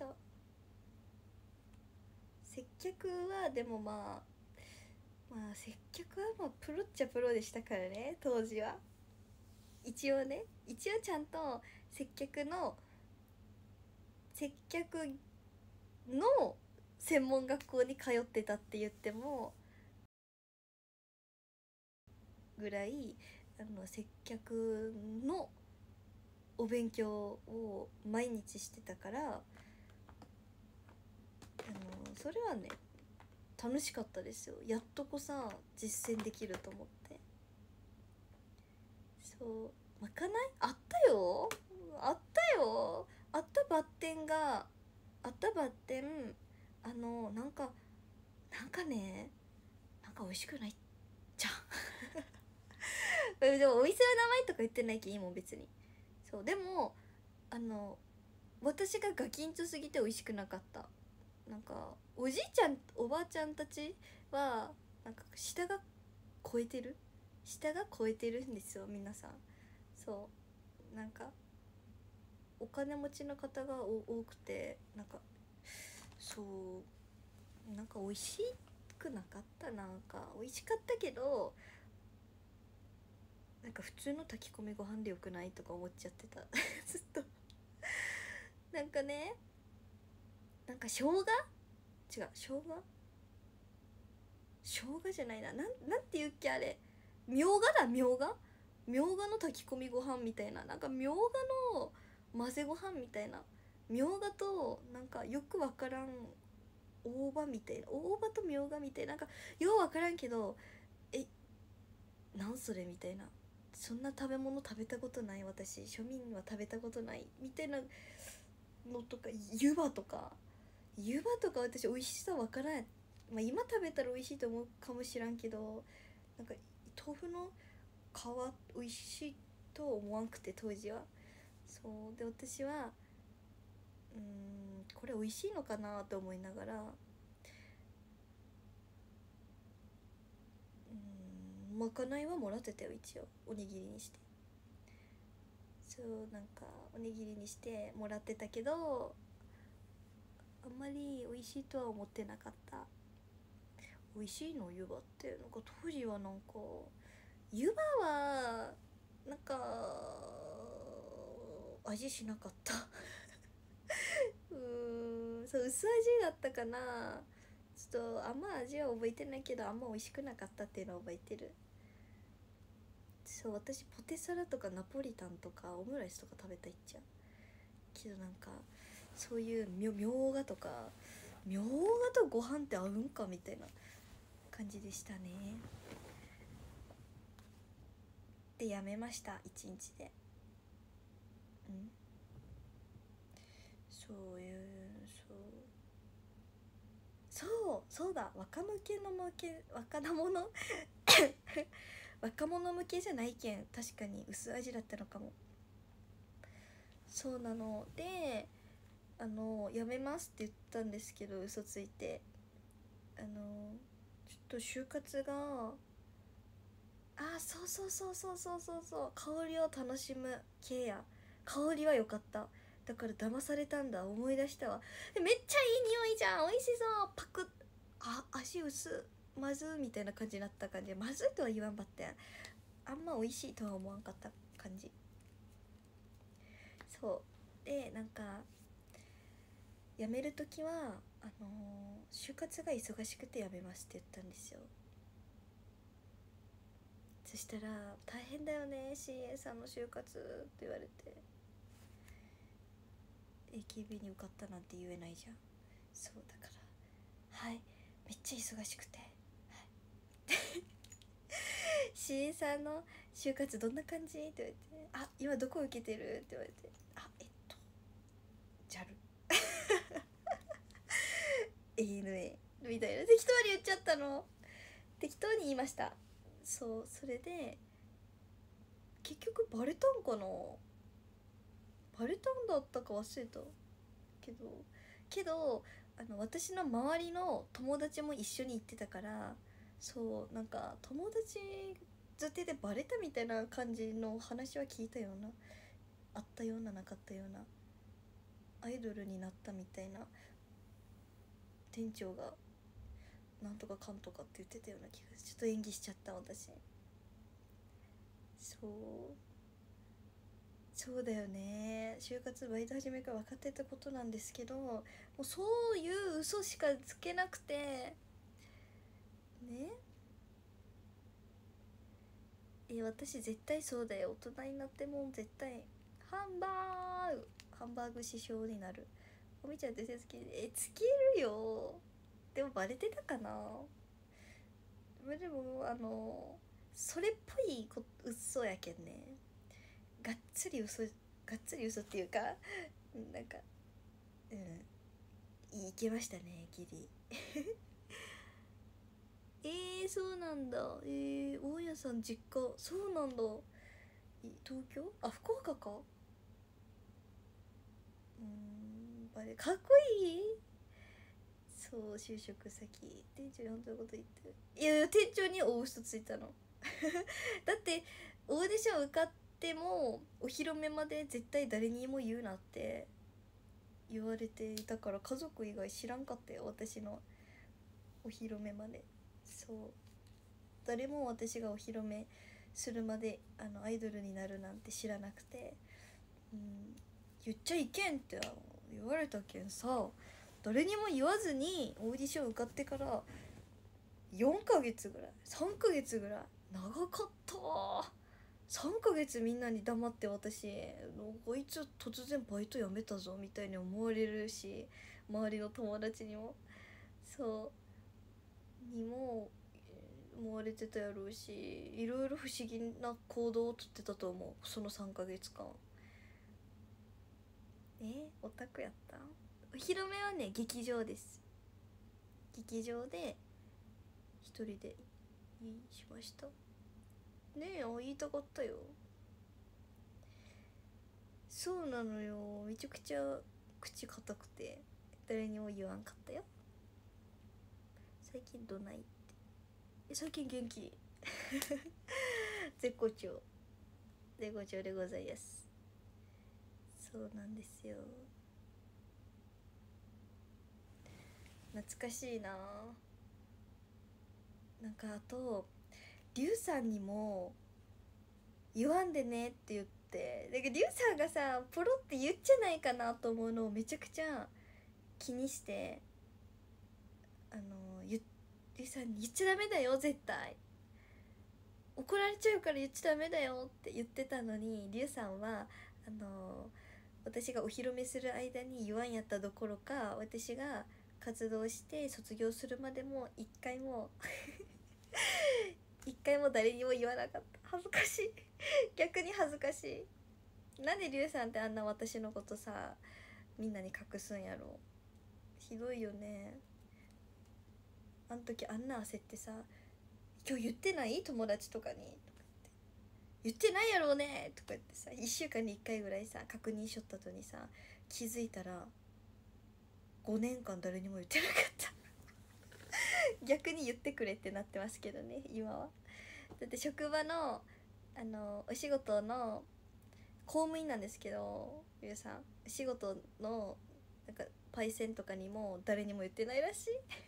接客はでもまあまあ接客はまあプロっちゃプロでしたからね当時は。一応ね一応ちゃんと接客の接客の専門学校に通ってたって言ってもぐらい、あの接客のお勉強を毎日してたから、あのそれはね楽しかったですよ。やっとこさ実践できると思って。そうまかないあったよあったよあったバッテンがあったバッテン、あのなんかなんかねなんか美味しくないじゃんでもお店の名前とか言ってないけんいいもん別に。そうでもあの私がガキンチョすぎて美味しくなかった。なんかおじいちゃんおばあちゃんたちはなんか舌が超えてる舌が超えてるんですよ皆さん。そうなんかお金持ちの方が多くて、なんかそうなんか美味しくなかった。なんか美味しかったけどなんか普通の炊き込みご飯でよくないとか思っちゃってたずっとなんかねなんか生姜違う生姜生姜じゃないな、なんなんて言うっけあれ、みょうがだみょうがみょうがの炊き込みご飯みたいな、なんかみょうがの混ぜご飯みたいな、みょうがとなんかよくわからん大葉みたいな、大葉とみょうがみたいな、なんかようわからんけどえなんそれみたいな、そんな食べ物食べたことない私庶民は食べたことないみたいなのとか、湯葉とか湯葉とか私美味しさわからんまあ、今食べたら美味しいと思うかもしらんけど、なんか豆腐の皮美味しいと思わんくて当時は。そうで私はうーんこれ美味しいのかなと思いながら、うーんまかないはもらってたよ一応、おにぎりにして。そうなんかおにぎりにしてもらってたけど、あんまり美味しいとは思ってなかった。美味しいの湯葉って、なんか当時はなんか湯葉はなんか味しなかったうーんそう薄味だったかな。ちょっとあんま味は覚えてないけど、あんま美味しくなかったっていうのを覚えてる。そう私ポテサラとかナポリタンとかオムライスとか食べたいっちゃうけど、なんかそういうみょみょうがとかみょうがとご飯って合うんかみたいな感じでしたね。でやめました一日で。うんそういうそうそうそうだ、若向けの向け若者若者向けじゃないけん、確かに薄味だったのかも。そうなので、あのやめますって言ったんですけど嘘ついて、あのちょっと就活が、あそうそうそうそうそうそうそう、香りを楽しむ系や。香りは良かった。だから騙されたんだ、思い出したわ。めっちゃいい匂いじゃん、美味しそう、パクッ、あ足薄まずみたいな感じになった感じ。まずいとは言わんばって、あんま美味しいとは思わんかった感じ。そうでなんか辞める時はあのー就活が忙しくて辞めますって言ったんですよ。そしたら大変だよね シーエー さんの就活って言われて、 エーケービー に受かったなんて言えないじゃん。そうだからはいめっちゃ忙しくて、はい、シーエー さんの就活どんな感じって言われて、あ今どこ受けてるって言われて、あえっと ジャルエーエヌエー みたいな適当に言っちゃったの。適当に言いました。そうそれで結局バレたんかな、バレたんだったか忘れたけどけどあの私の周りの友達も一緒に行ってたから、そうなんか友達づてでバレたみたいな感じの話は聞いたような、あったようななかったような、アイドルになったみたいな、店長がなんとかかんとかって言ってたような気が、ちょっと演技しちゃった私。そうそうだよね、就活バイト始めから分かってたことなんですけど、もうそういう嘘しかつけなくてね。え私絶対そうだよ、大人になっても絶対ハンバーグハンバーグ師匠になる。おみちゃんってつけえつけるよ。でもバレてたかな。でもあのそれっぽいこ嘘やけんね、がっつり嘘がっつり嘘っていうか、なんかうんいけましたねギリえー、そうなんだ。えー、大家さん実家そうなんだ。東京あ福岡か。うーんバレかっこいい。そう就職先店長に本当のこと言ってる。いやいや店長に大嘘ついたのだってオーディション受かってもお披露目まで絶対誰にも言うなって言われていたから、家族以外知らんかったよ私のお披露目まで。そう誰も私がお披露目するまであのアイドルになるなんて知らなくて、うん、言っちゃいけんって言われたけんさ、誰にも言わずにオーディション受かってからよんかげつぐらいさんかげつぐらい長かったさんかげつみんなに黙って、私こいつ突然バイト辞めたぞみたいに思われるし、周りの友達にもそうにも思われてたやろうし、いろいろ不思議な行動をとってたと思うそのさんかげつかん。えオタクやった。お披露目はね劇場です。 劇場で一人で言いしましたねえ。言いたかったよ。そうなのよ、めちゃくちゃ口固くて誰にも言わんかったよ。最近どないって。え最近元気絶好調絶好調でございます。そうなんですよ。懐かしいな。なんかあとリュウさんにも言わんでねって言って、だからリュウさんがさポロって言っちゃないかなと思うのをめちゃくちゃ気にして、あのリュウさんに言っちゃダメだよ、絶対怒られちゃうから言っちゃダメだよって言ってたのに、リュウさんはあの私がお披露目する間に言わんやったどころか、私が活動して卒業するまでも一回も一回も誰にも言わなかった。恥ずかしい逆に恥ずかしい。なんでリュウさんってあんな私のことさみんなに隠すんやろ。ひどいよね。あん時あんな焦ってさ、今日言ってない友達とかにとか言ってないやろうねとか言ってさ、いっしゅうかんにいっかいぐらいさ確認しよったとにさ、気づいたらごねんかん誰にも言ってなかった逆に言ってくれってなってますけどね今は。だって職場のあのお仕事の公務員なんですけど、ゆうさんお仕事のなんかパイセンとかにも誰にも言ってないらし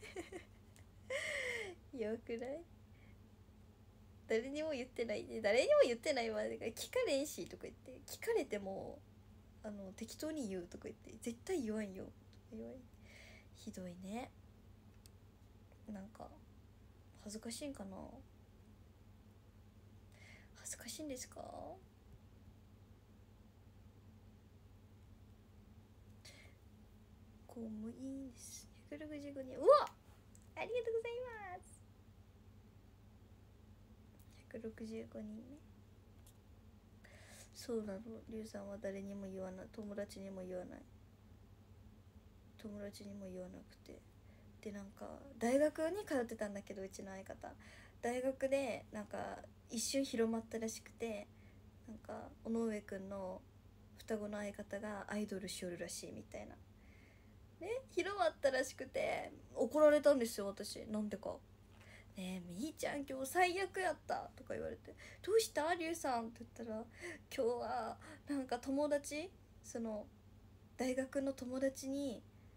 いよくない？誰にも言ってないで、誰にも言ってないわ、聞かれんしとか言って、聞かれてもあの適当に言うとか言って絶対言わんよとか言わん。ひどいね。なんか恥ずかしいんかな。恥ずかしいんですか？公務員です。ひゃくろくじゅうごにん。うわ、ありがとうございます。ひゃくろくじゅうごにんね。そうなの、リュウさんは誰にも言わない、友達にも言わない、友達にも言わなくて、でなんか大学に通ってたんだけど、うちの相方大学でなんか一瞬広まったらしくて、なんか尾上くんの双子の相方がアイドルしよるらしいみたいなね、広まったらしくて怒られたんですよ私。なんでかねえ、みーちゃん今日最悪やったとか言われて、どうしたりゅうさんって言ったら、今日はなんか友達、その大学の友達に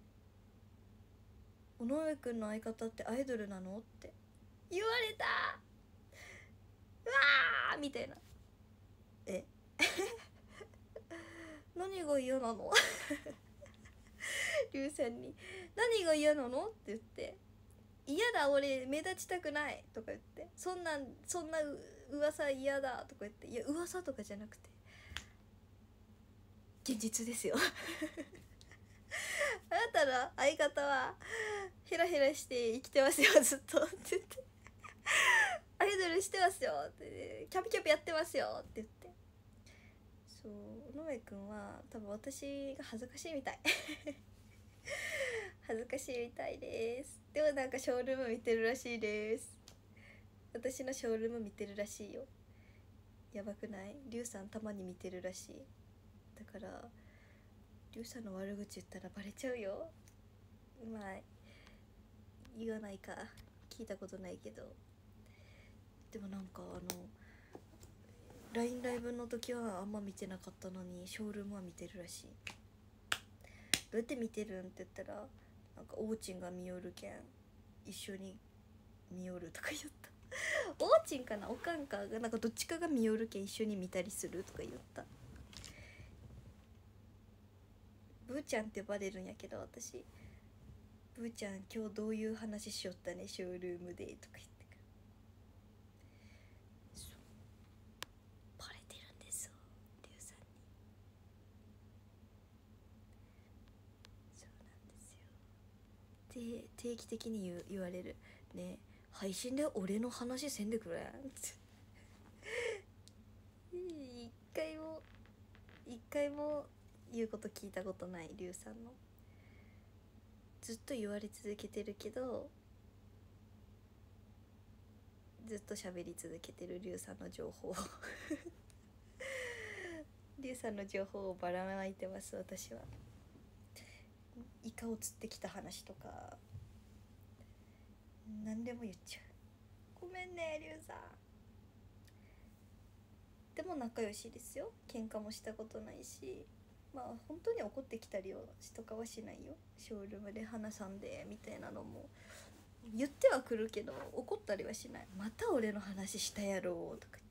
尾上くんの相方ってアイドルなのって言われた。うわーみたいな。え何が嫌なのりゅうさんに何が嫌なのって言って、嫌だ俺目立ちたくないとか言って、そんなんそんなう噂嫌だとか言って、いや噂とかじゃなくて現実ですよあなたの相方はヘラヘラして生きてますよずっとって言ってアイドルしてますよって、キャピキャピやってますよって言って、そう尾上くんは多分私が恥ずかしいみたい恥ずかしいみたいです。でもなんかショールーム見てるらしいです。私のショールーム見てるらしいよ。やばくない？リュウさんたまに見てるらしい。だからリュウさんの悪口言ったらバレちゃうよ。まあ言わないか、聞いたことないけど。でもなんかあの ライン ライブの時はあんま見てなかったのにショールームは見てるらしい。どうやって見てるんって言ったら、なんかおうちんが見よるけん一緒に見よるとか言ったおうちんかなおかんかがなんかどっちかが見よるけん一緒に見たりするとか言った。ブーちゃんって呼ばれるんやけど私、ブーちゃん今日どういう話しよったねショールームでとか言ってから、そうバレてるんですよリュウさんに。そうなんですよ。で定期的に言う言われるね、配信で俺の話せんでくれん一回も一回も言うこと聞いたことないリュウさんの。 ずっと言われ続けてるけどずっと喋り続けてるリュウさんの情報リュウさんの情報をばらまいてます私は。イカを釣ってきた話とか何でも言っちゃう。ごめんねリュウさん。でも仲良しですよ。喧嘩もしたことないし、まあ本当に怒ってきたりとかはしないよ。ショールームで話さんでみたいなのも言ってはくるけど怒ったりはしない。また俺の話したやろうとか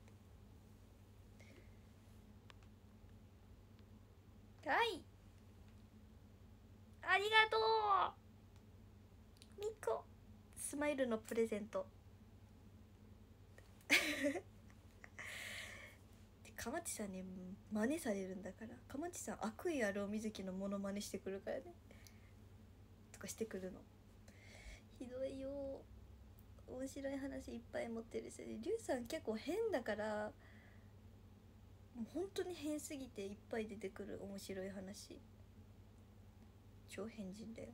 言って。はい、ありがとうみこ。スマイルのプレゼントかまちさんに真似されるんだから。かまちさん悪意あるおみずきのモノマネしてくるからねとかしてくるの。ひどいよ。面白い話いっぱい持ってるし、りゅうさん結構変だからもう本当に変すぎていっぱい出てくる面白い話。超変人だよ。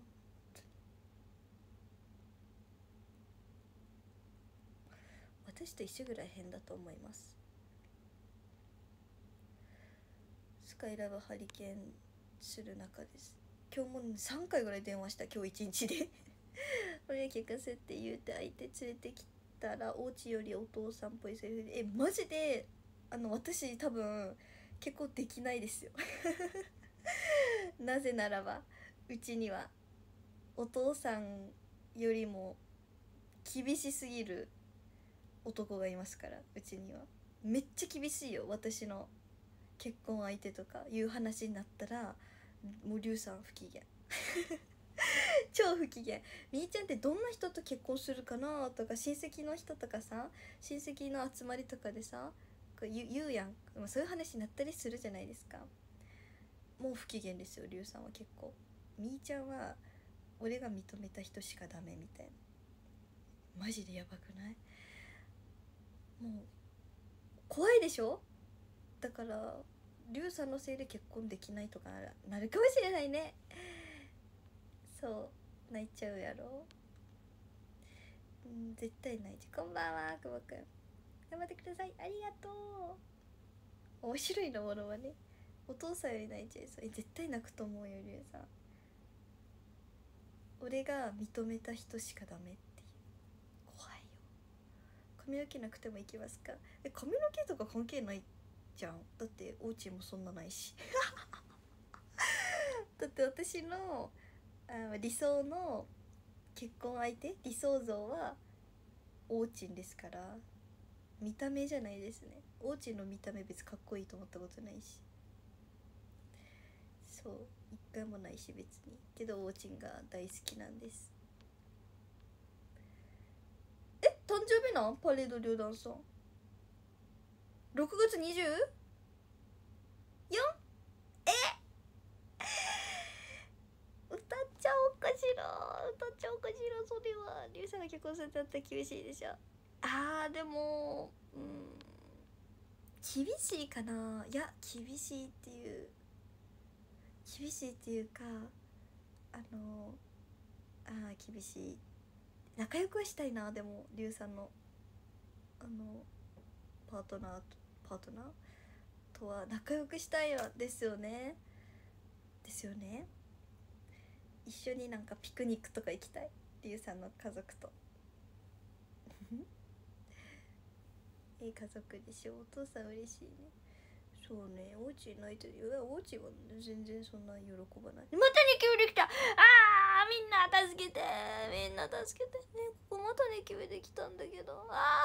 私と一緒ぐらい変だと思います。スカイラブハリケーンする中です。今日もさんかいぐらい電話した。今日一日で俺聞かせって言うて相手連れてきたらお家よりお父さんっぽいセリフで、えマジであの私多分結構できないですよなぜならばうちにはお父さんよりも厳しすぎる男がいますから。うちにはめっちゃ厳しいよ。私の結婚相手とかいう話になったらもうリュウさん不機嫌超不機嫌。みーちゃんってどんな人と結婚するかなとか親戚の人とかさ親戚の集まりとかでさ言う言うやん、まあ、そういう話になったりするじゃないですか。もう不機嫌ですよリュウさんは。結構みーちゃんは俺が認めた人しかダメみたいな。マジでやばくない？もう怖いでしょ。だからリュウさんのせいで結婚できないとかなるかもしれないね。そう泣いちゃうやろ。うん絶対泣いちゃう。こんばんはくぼくん頑張ってください。ありがとう。面白いのものはね。お父さんより泣いちゃいそう。え絶対泣くと思うよリュウさん。俺が認めた人しかダメっていう。怖いよ。髪の毛なくても行きますか。え髪の毛とか関係ないじゃん。だってお家もそんなないしだって私のあ理想の結婚相手理想像はオーチンですから。見た目じゃないですね。オーチンの見た目別にかっこいいと思ったことないし、そう一回もないし別に。けどオーチンが大好きなんです。え誕生日なんパレード両団さんろくがつにじゅうよん？え歌っちゃおうかしら。歌っちゃおうかしら。それはリュウさんが結婚するってなったら厳しいでしょ。あーでもうん厳しいかな。いや厳しいっていう厳しいっていうかあのあー厳しい。仲良くはしたいな。でもリュウさんのあのパートナーとパートナーとは仲良くしたいですよね。ですよね。一緒になんかピクニックとか行きたい。リュウさんの家族といい家族でしょ。お父さん嬉しいね。そうね、おうち泣いてるよ。いやおうちは全然そんな喜ばない。またニキビできた。あーみんな助けてみんな助けてね。ここまたニキビできたんだけど、あ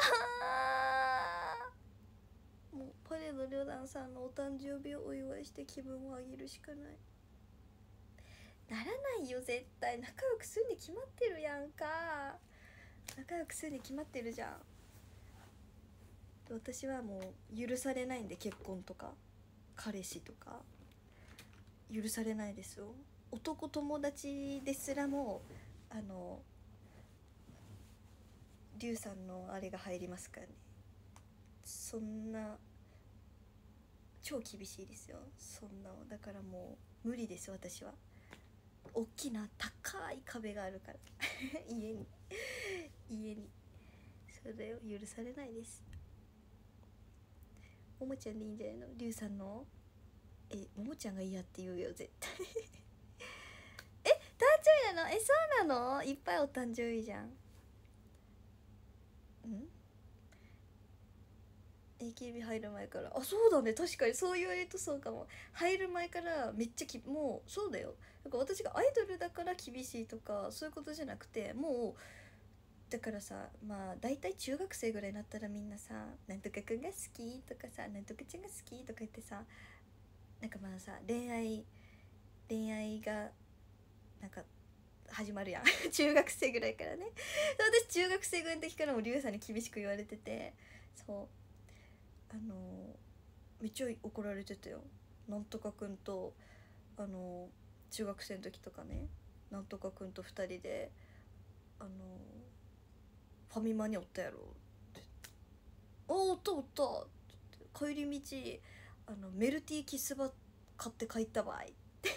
ーもうパレードリョダンさんのお誕生日をお祝いして気分を上げるしかない。ならないよ絶対。仲良くするに決まってるやんか。仲良くするに決まってるじゃん。私はもう許されないんで、結婚とか彼氏とか許されないですよ。男友達ですらもあのリュウさんのあれが入りますからね。そんな超厳しいですよそんな。だからもう無理です私は。 大きな高い壁があるから家に家にそれを許されないです。ももちゃんでいいんじゃないの、りゅうさんの。え、ももちゃんが嫌って言うよ絶対え、誕生日なの？え、そうなの？いっぱいお誕生日じゃん。ん エーケービー 入る前から、あ、そうだね、確かにそう言われるとそうかも。入る前からめっちゃき、もうそうだよ。だから私がアイドルだから厳しいとかそういうことじゃなくて、もうだからさ、まあ大体中学生ぐらいになったらみんなさ、なんとかくんが好きとかさ、なんとかちゃんが好きとか言ってさ、なんかまあさ、恋愛恋愛がなんか始まるやん中学生ぐらいからね。私中学生ぐらいの時からもりゅうさんに厳しく言われてて、そうあのめっちゃ怒られてたよ。なんとかくんとあの中学生の時とかね、なんとかくんとふたりであのファミマにおったやろって、あおったおったって帰り道あのメルティーキスバ買って帰った場合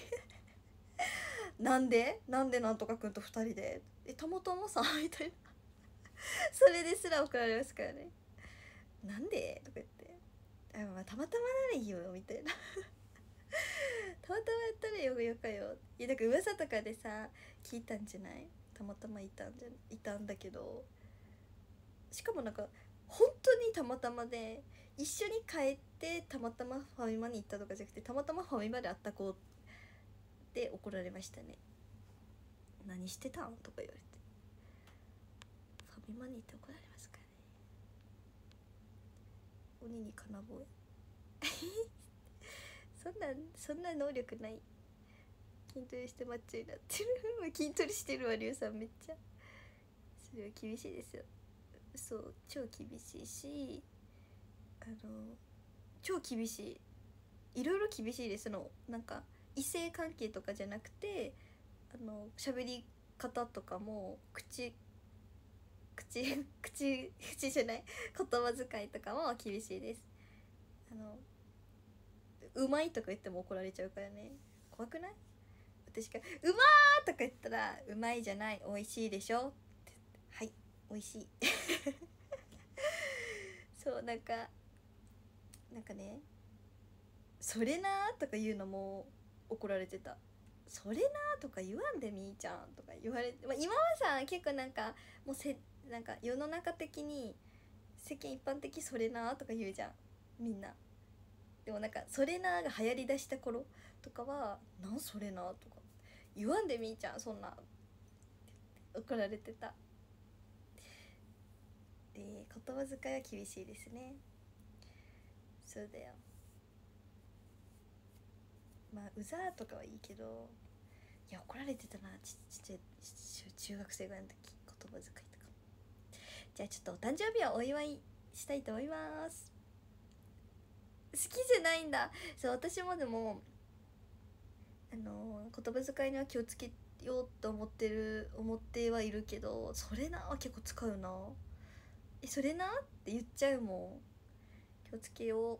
なんでなんでなんとかくんとふたりで、え、たまたまさみたいなそれですら怒られますからね。なんでとか言って、あ、まあ、たまたまならいいよみたいなたまたまやったらよよかよ。いやだから噂とかでさ聞いたんじゃない、たまたまいたんじゃいたんだけど、しかもなんか本当にたまたまで、一緒に帰ってたまたまファミマに行ったとかじゃなくて、たまたまファミマで会った子で怒られましたね。何してたんとか言われて、ファミマに行って怒られますからね。鬼に金棒そんなそんな能力ない。筋トレしてマッチョになってる筋トレしてるわりゅうさん、めっちゃそれは厳しいですよ。そう超厳しいし、あの超厳しい、いろいろ厳しいです。のなんか異性関係とかじゃなくて、あの喋り方とかも口口口口じゃない言葉遣いとかも厳しいです。あのうまいとか言っても怒られちゃうからね。怖くない？私がうまーとか言ったら、うまいじゃない、美味しいでしょって、はい美味しいそうなんかなんかね、それなーとか言うのも怒られてた。それなーとか言わんでみーちゃんとか言われて、まあ、今はさ結構なんかもうせなんか世の中的に世間一般的それなーとか言うじゃんみんな。でもなんかそれなーが流行りだした頃とかは、なんそれなーとか言わんでみーちゃんそんな怒られてた。で言葉遣いは厳しいですね。そうだよ。まあうざーとかはいいけど、いや怒られてたな、ちちち中学生ぐらいの時言葉遣いとか。じゃあちょっとお誕生日はお祝いしたいと思います。好きじゃないんだ。そう私もでもあの言葉遣いには気をつけようと思ってる思ってはいるけど、それなは結構使うな。えそれなって言っちゃうもん。気をつけよう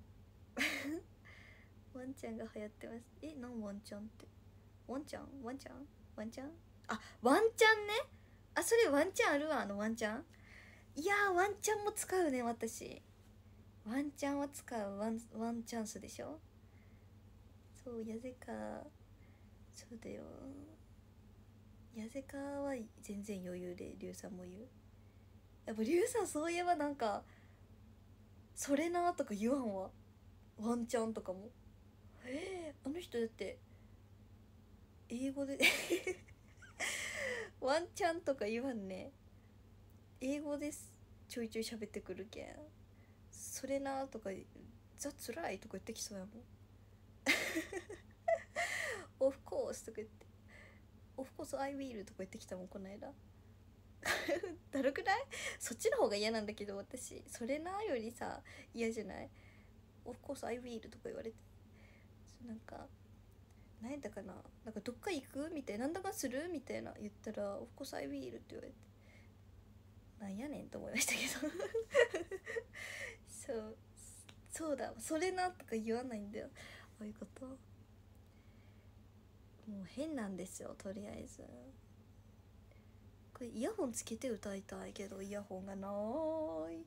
ワンちゃんが流行ってます。えなんワンちゃんって、ワンちゃんワンちゃんワンちゃん、あワンちゃんね。あそれワンちゃんあるわ、あのワンちゃん。いやーワンちゃんも使うね私。ワンちゃんは使う。ワンワンチャンスでしょ。そうやぜか、そうだよ。やぜかは全然余裕でリュウさんも言う。やっぱリュウさんそういえばなんかそれなとか言わんわ。ワンチャンとかも。えー、あの人だって英語でワンチャンとか言わんね。英語ですちょいちょい喋ってくるけん、それなとかザつらいとか言ってきそうやもんオフコースとか言って、オフコース I will とか言ってきたもんこの間だるくない？そっちの方が嫌なんだけど私、それなよりさ嫌じゃない？オフコース I will とか言われて、なんか何やったかな、なんかどっか行くみたいな、なんだかするみたいな言ったらオフコース I will って言われて、なんやねんと思いましたけどそうそうだそれなとか言わないんだよ。ああいうこともう変なんですよ。とりあえずこれイヤホンつけて歌いたいけどイヤホンがないイヤホンがないイ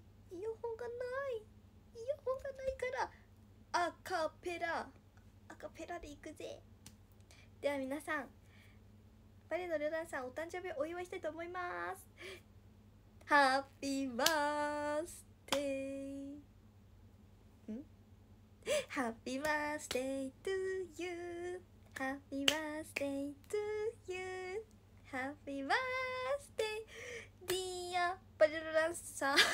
ヤホンがないからアカペラアカペラでいくぜ。では皆さん、バレーのルナさんお誕生日お祝いしたいと思います。ハッピーバースデーんハッピーバースデートゥーユーハッピーバースデートゥーユーハッピーバースデーディアバレルランさんハッ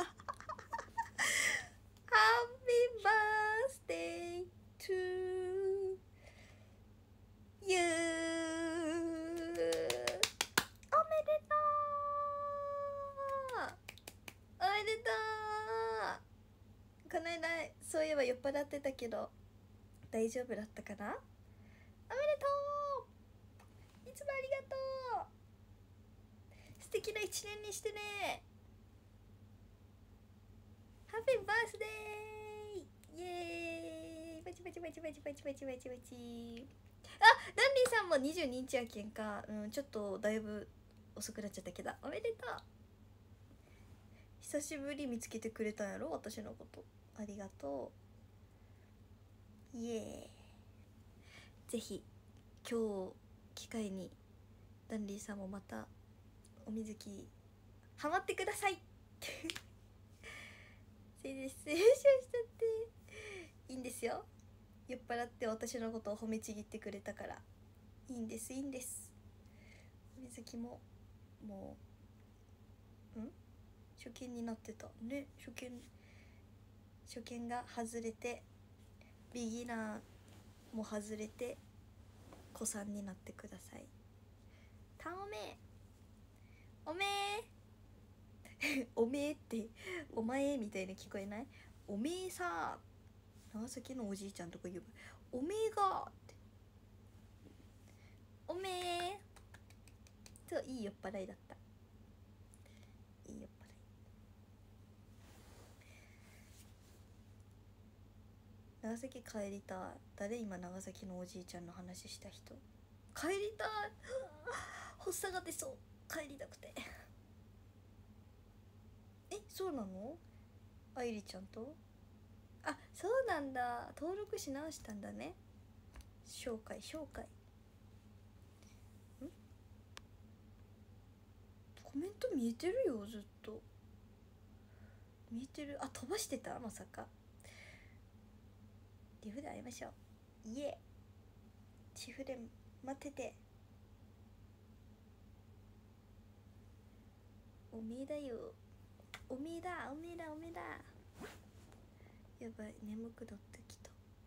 ピーバースデートゥーユーおめでとうおめでとう。この間そういえば酔っ払ってたけど大丈夫だったかな。おめでとう。いつもありがとう。素敵な一年にしてね。ハッピーバースデーイエーイ。バチバチバチバチバチバチバチバチ。あ、ダンディさんもにじゅうににちやけんか、うん、ちょっとだいぶ遅くなっちゃったけどおめでとう。久しぶり見つけてくれたんやろ私のこと。ありがとう。イエーイ。ぜひ今日機会にダンディさんもまたお水着ハマってくださいせいです優勝しちゃっていいんですよ。酔っ払って私のことを褒めちぎってくれたからいいんですいいんです。お水着ももうん初見になってたね。初見初見が外れてビギナーも外れて子さんになってください。たおめおめえおめえってお前みたいに聞こえない？おめえさ、長崎のおじいちゃんとか言えばおめえがっておめえといい酔っ払いだった。いい酔っ払い。長崎帰りたい。誰今長崎のおじいちゃんの話した人。帰りたい発作が出そう。帰りたくてえ、そうなの？あいりちゃんと？あ、そうなんだ。登録し直したんだね。紹介紹介んコメント見えてるよずっと見えてる。あ、飛ばしてたまさか。リフで会いましょう。いえチフで待ってて。おめえだよおめえだおめえだおめえだ。やばい眠くなってきた。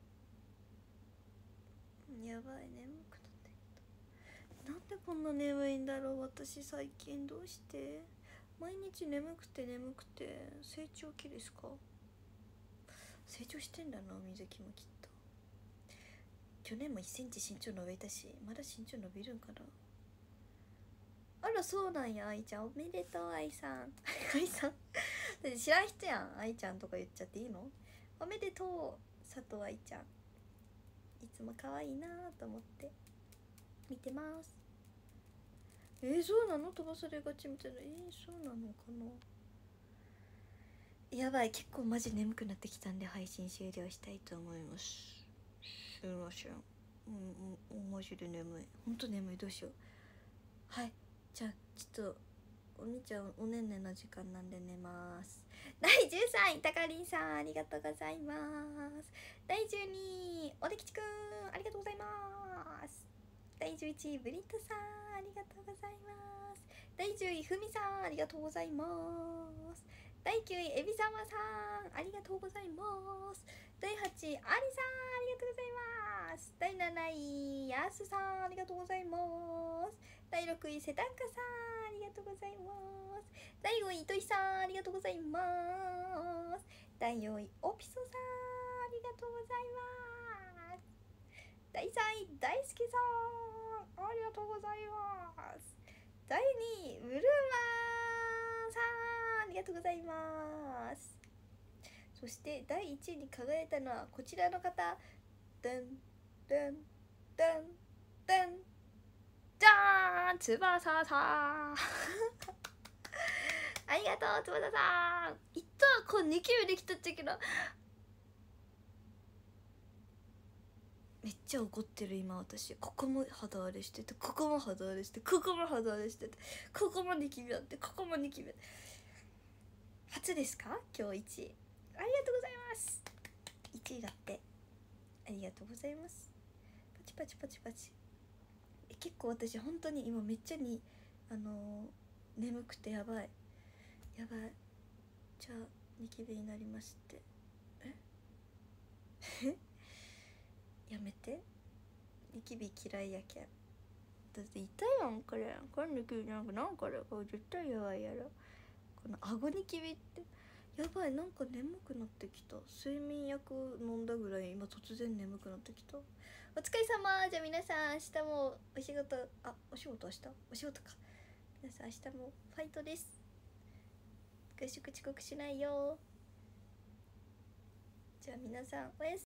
やばい眠くなってきた。なんでこんな眠いんだろう私最近。どうして毎日眠くて眠くて。成長期ですか？成長してんだな水木もきっと。去年もいっセンチ身長伸びたしまだ身長伸びるんかな。あらそうなんや。愛ちゃんおめでとう愛さん愛さんだって知らん人やん。愛ちゃんとか言っちゃっていいの？おめでとう佐藤愛ちゃん。いつも可愛いなと思って見てます。えー、そうなの？飛ばされがちみたいな。えー、そうなのかな。やばい結構マジ眠くなってきたんで配信終了したいと思います。すいません。うんうんマジで眠い。ほんと眠い。どうしよう。はいじゃあちょっとお兄ちゃんおねんねの時間なんで寝ます。だいじゅうさんいたかりんさんありがとうございます。だいじゅうにいおできちくんありがとうございます。だいじゅういちいブリットさんありがとうございます。だいじゅういふみさんありがとうございます。だいきゅういえびさまさんありがとうございます。だいはちいありさんありがとうございます。だいなないやすさんありがとうございます。だいろくいせたんかさんありがとうございます。だいごいいといさんありがとうございます。だいよんいおぴそさんありがとうございます。だいさんい大好きさんありがとうございます。だいにいブルーマンさんありがとうございます。そしてだいいちいに輝いたのはこちらの方。ダンダンダンダンじゃーん翼さんありがとう翼さん。いったこうにきめできたっちゃけどめっちゃ怒ってる今私。ここも肌荒れしててここも肌荒れしてここも肌荒れしててここもにきめあってここもにきめ。初ですか今日いちい。ありがとうございます。いちいだってありがとうございます。パチパチパチパチ。え結構私本当に今めっちゃにあのー、眠くてやばいやばい。じゃあニキビになりますってえやめて。ニキビ嫌いやけん。だって痛いやんこれ。これニキビなんかなんかあれこれ絶対やばいやろ。この顎ニキビってやばい。なんか眠くなってきた。睡眠薬飲んだぐらい今突然眠くなってきた。お疲れ様。じゃあ皆さん明日もお仕事あお仕事明日お仕事か。皆さん明日もファイトです。合宿遅刻しないよ。じゃあ皆さんおやすみ。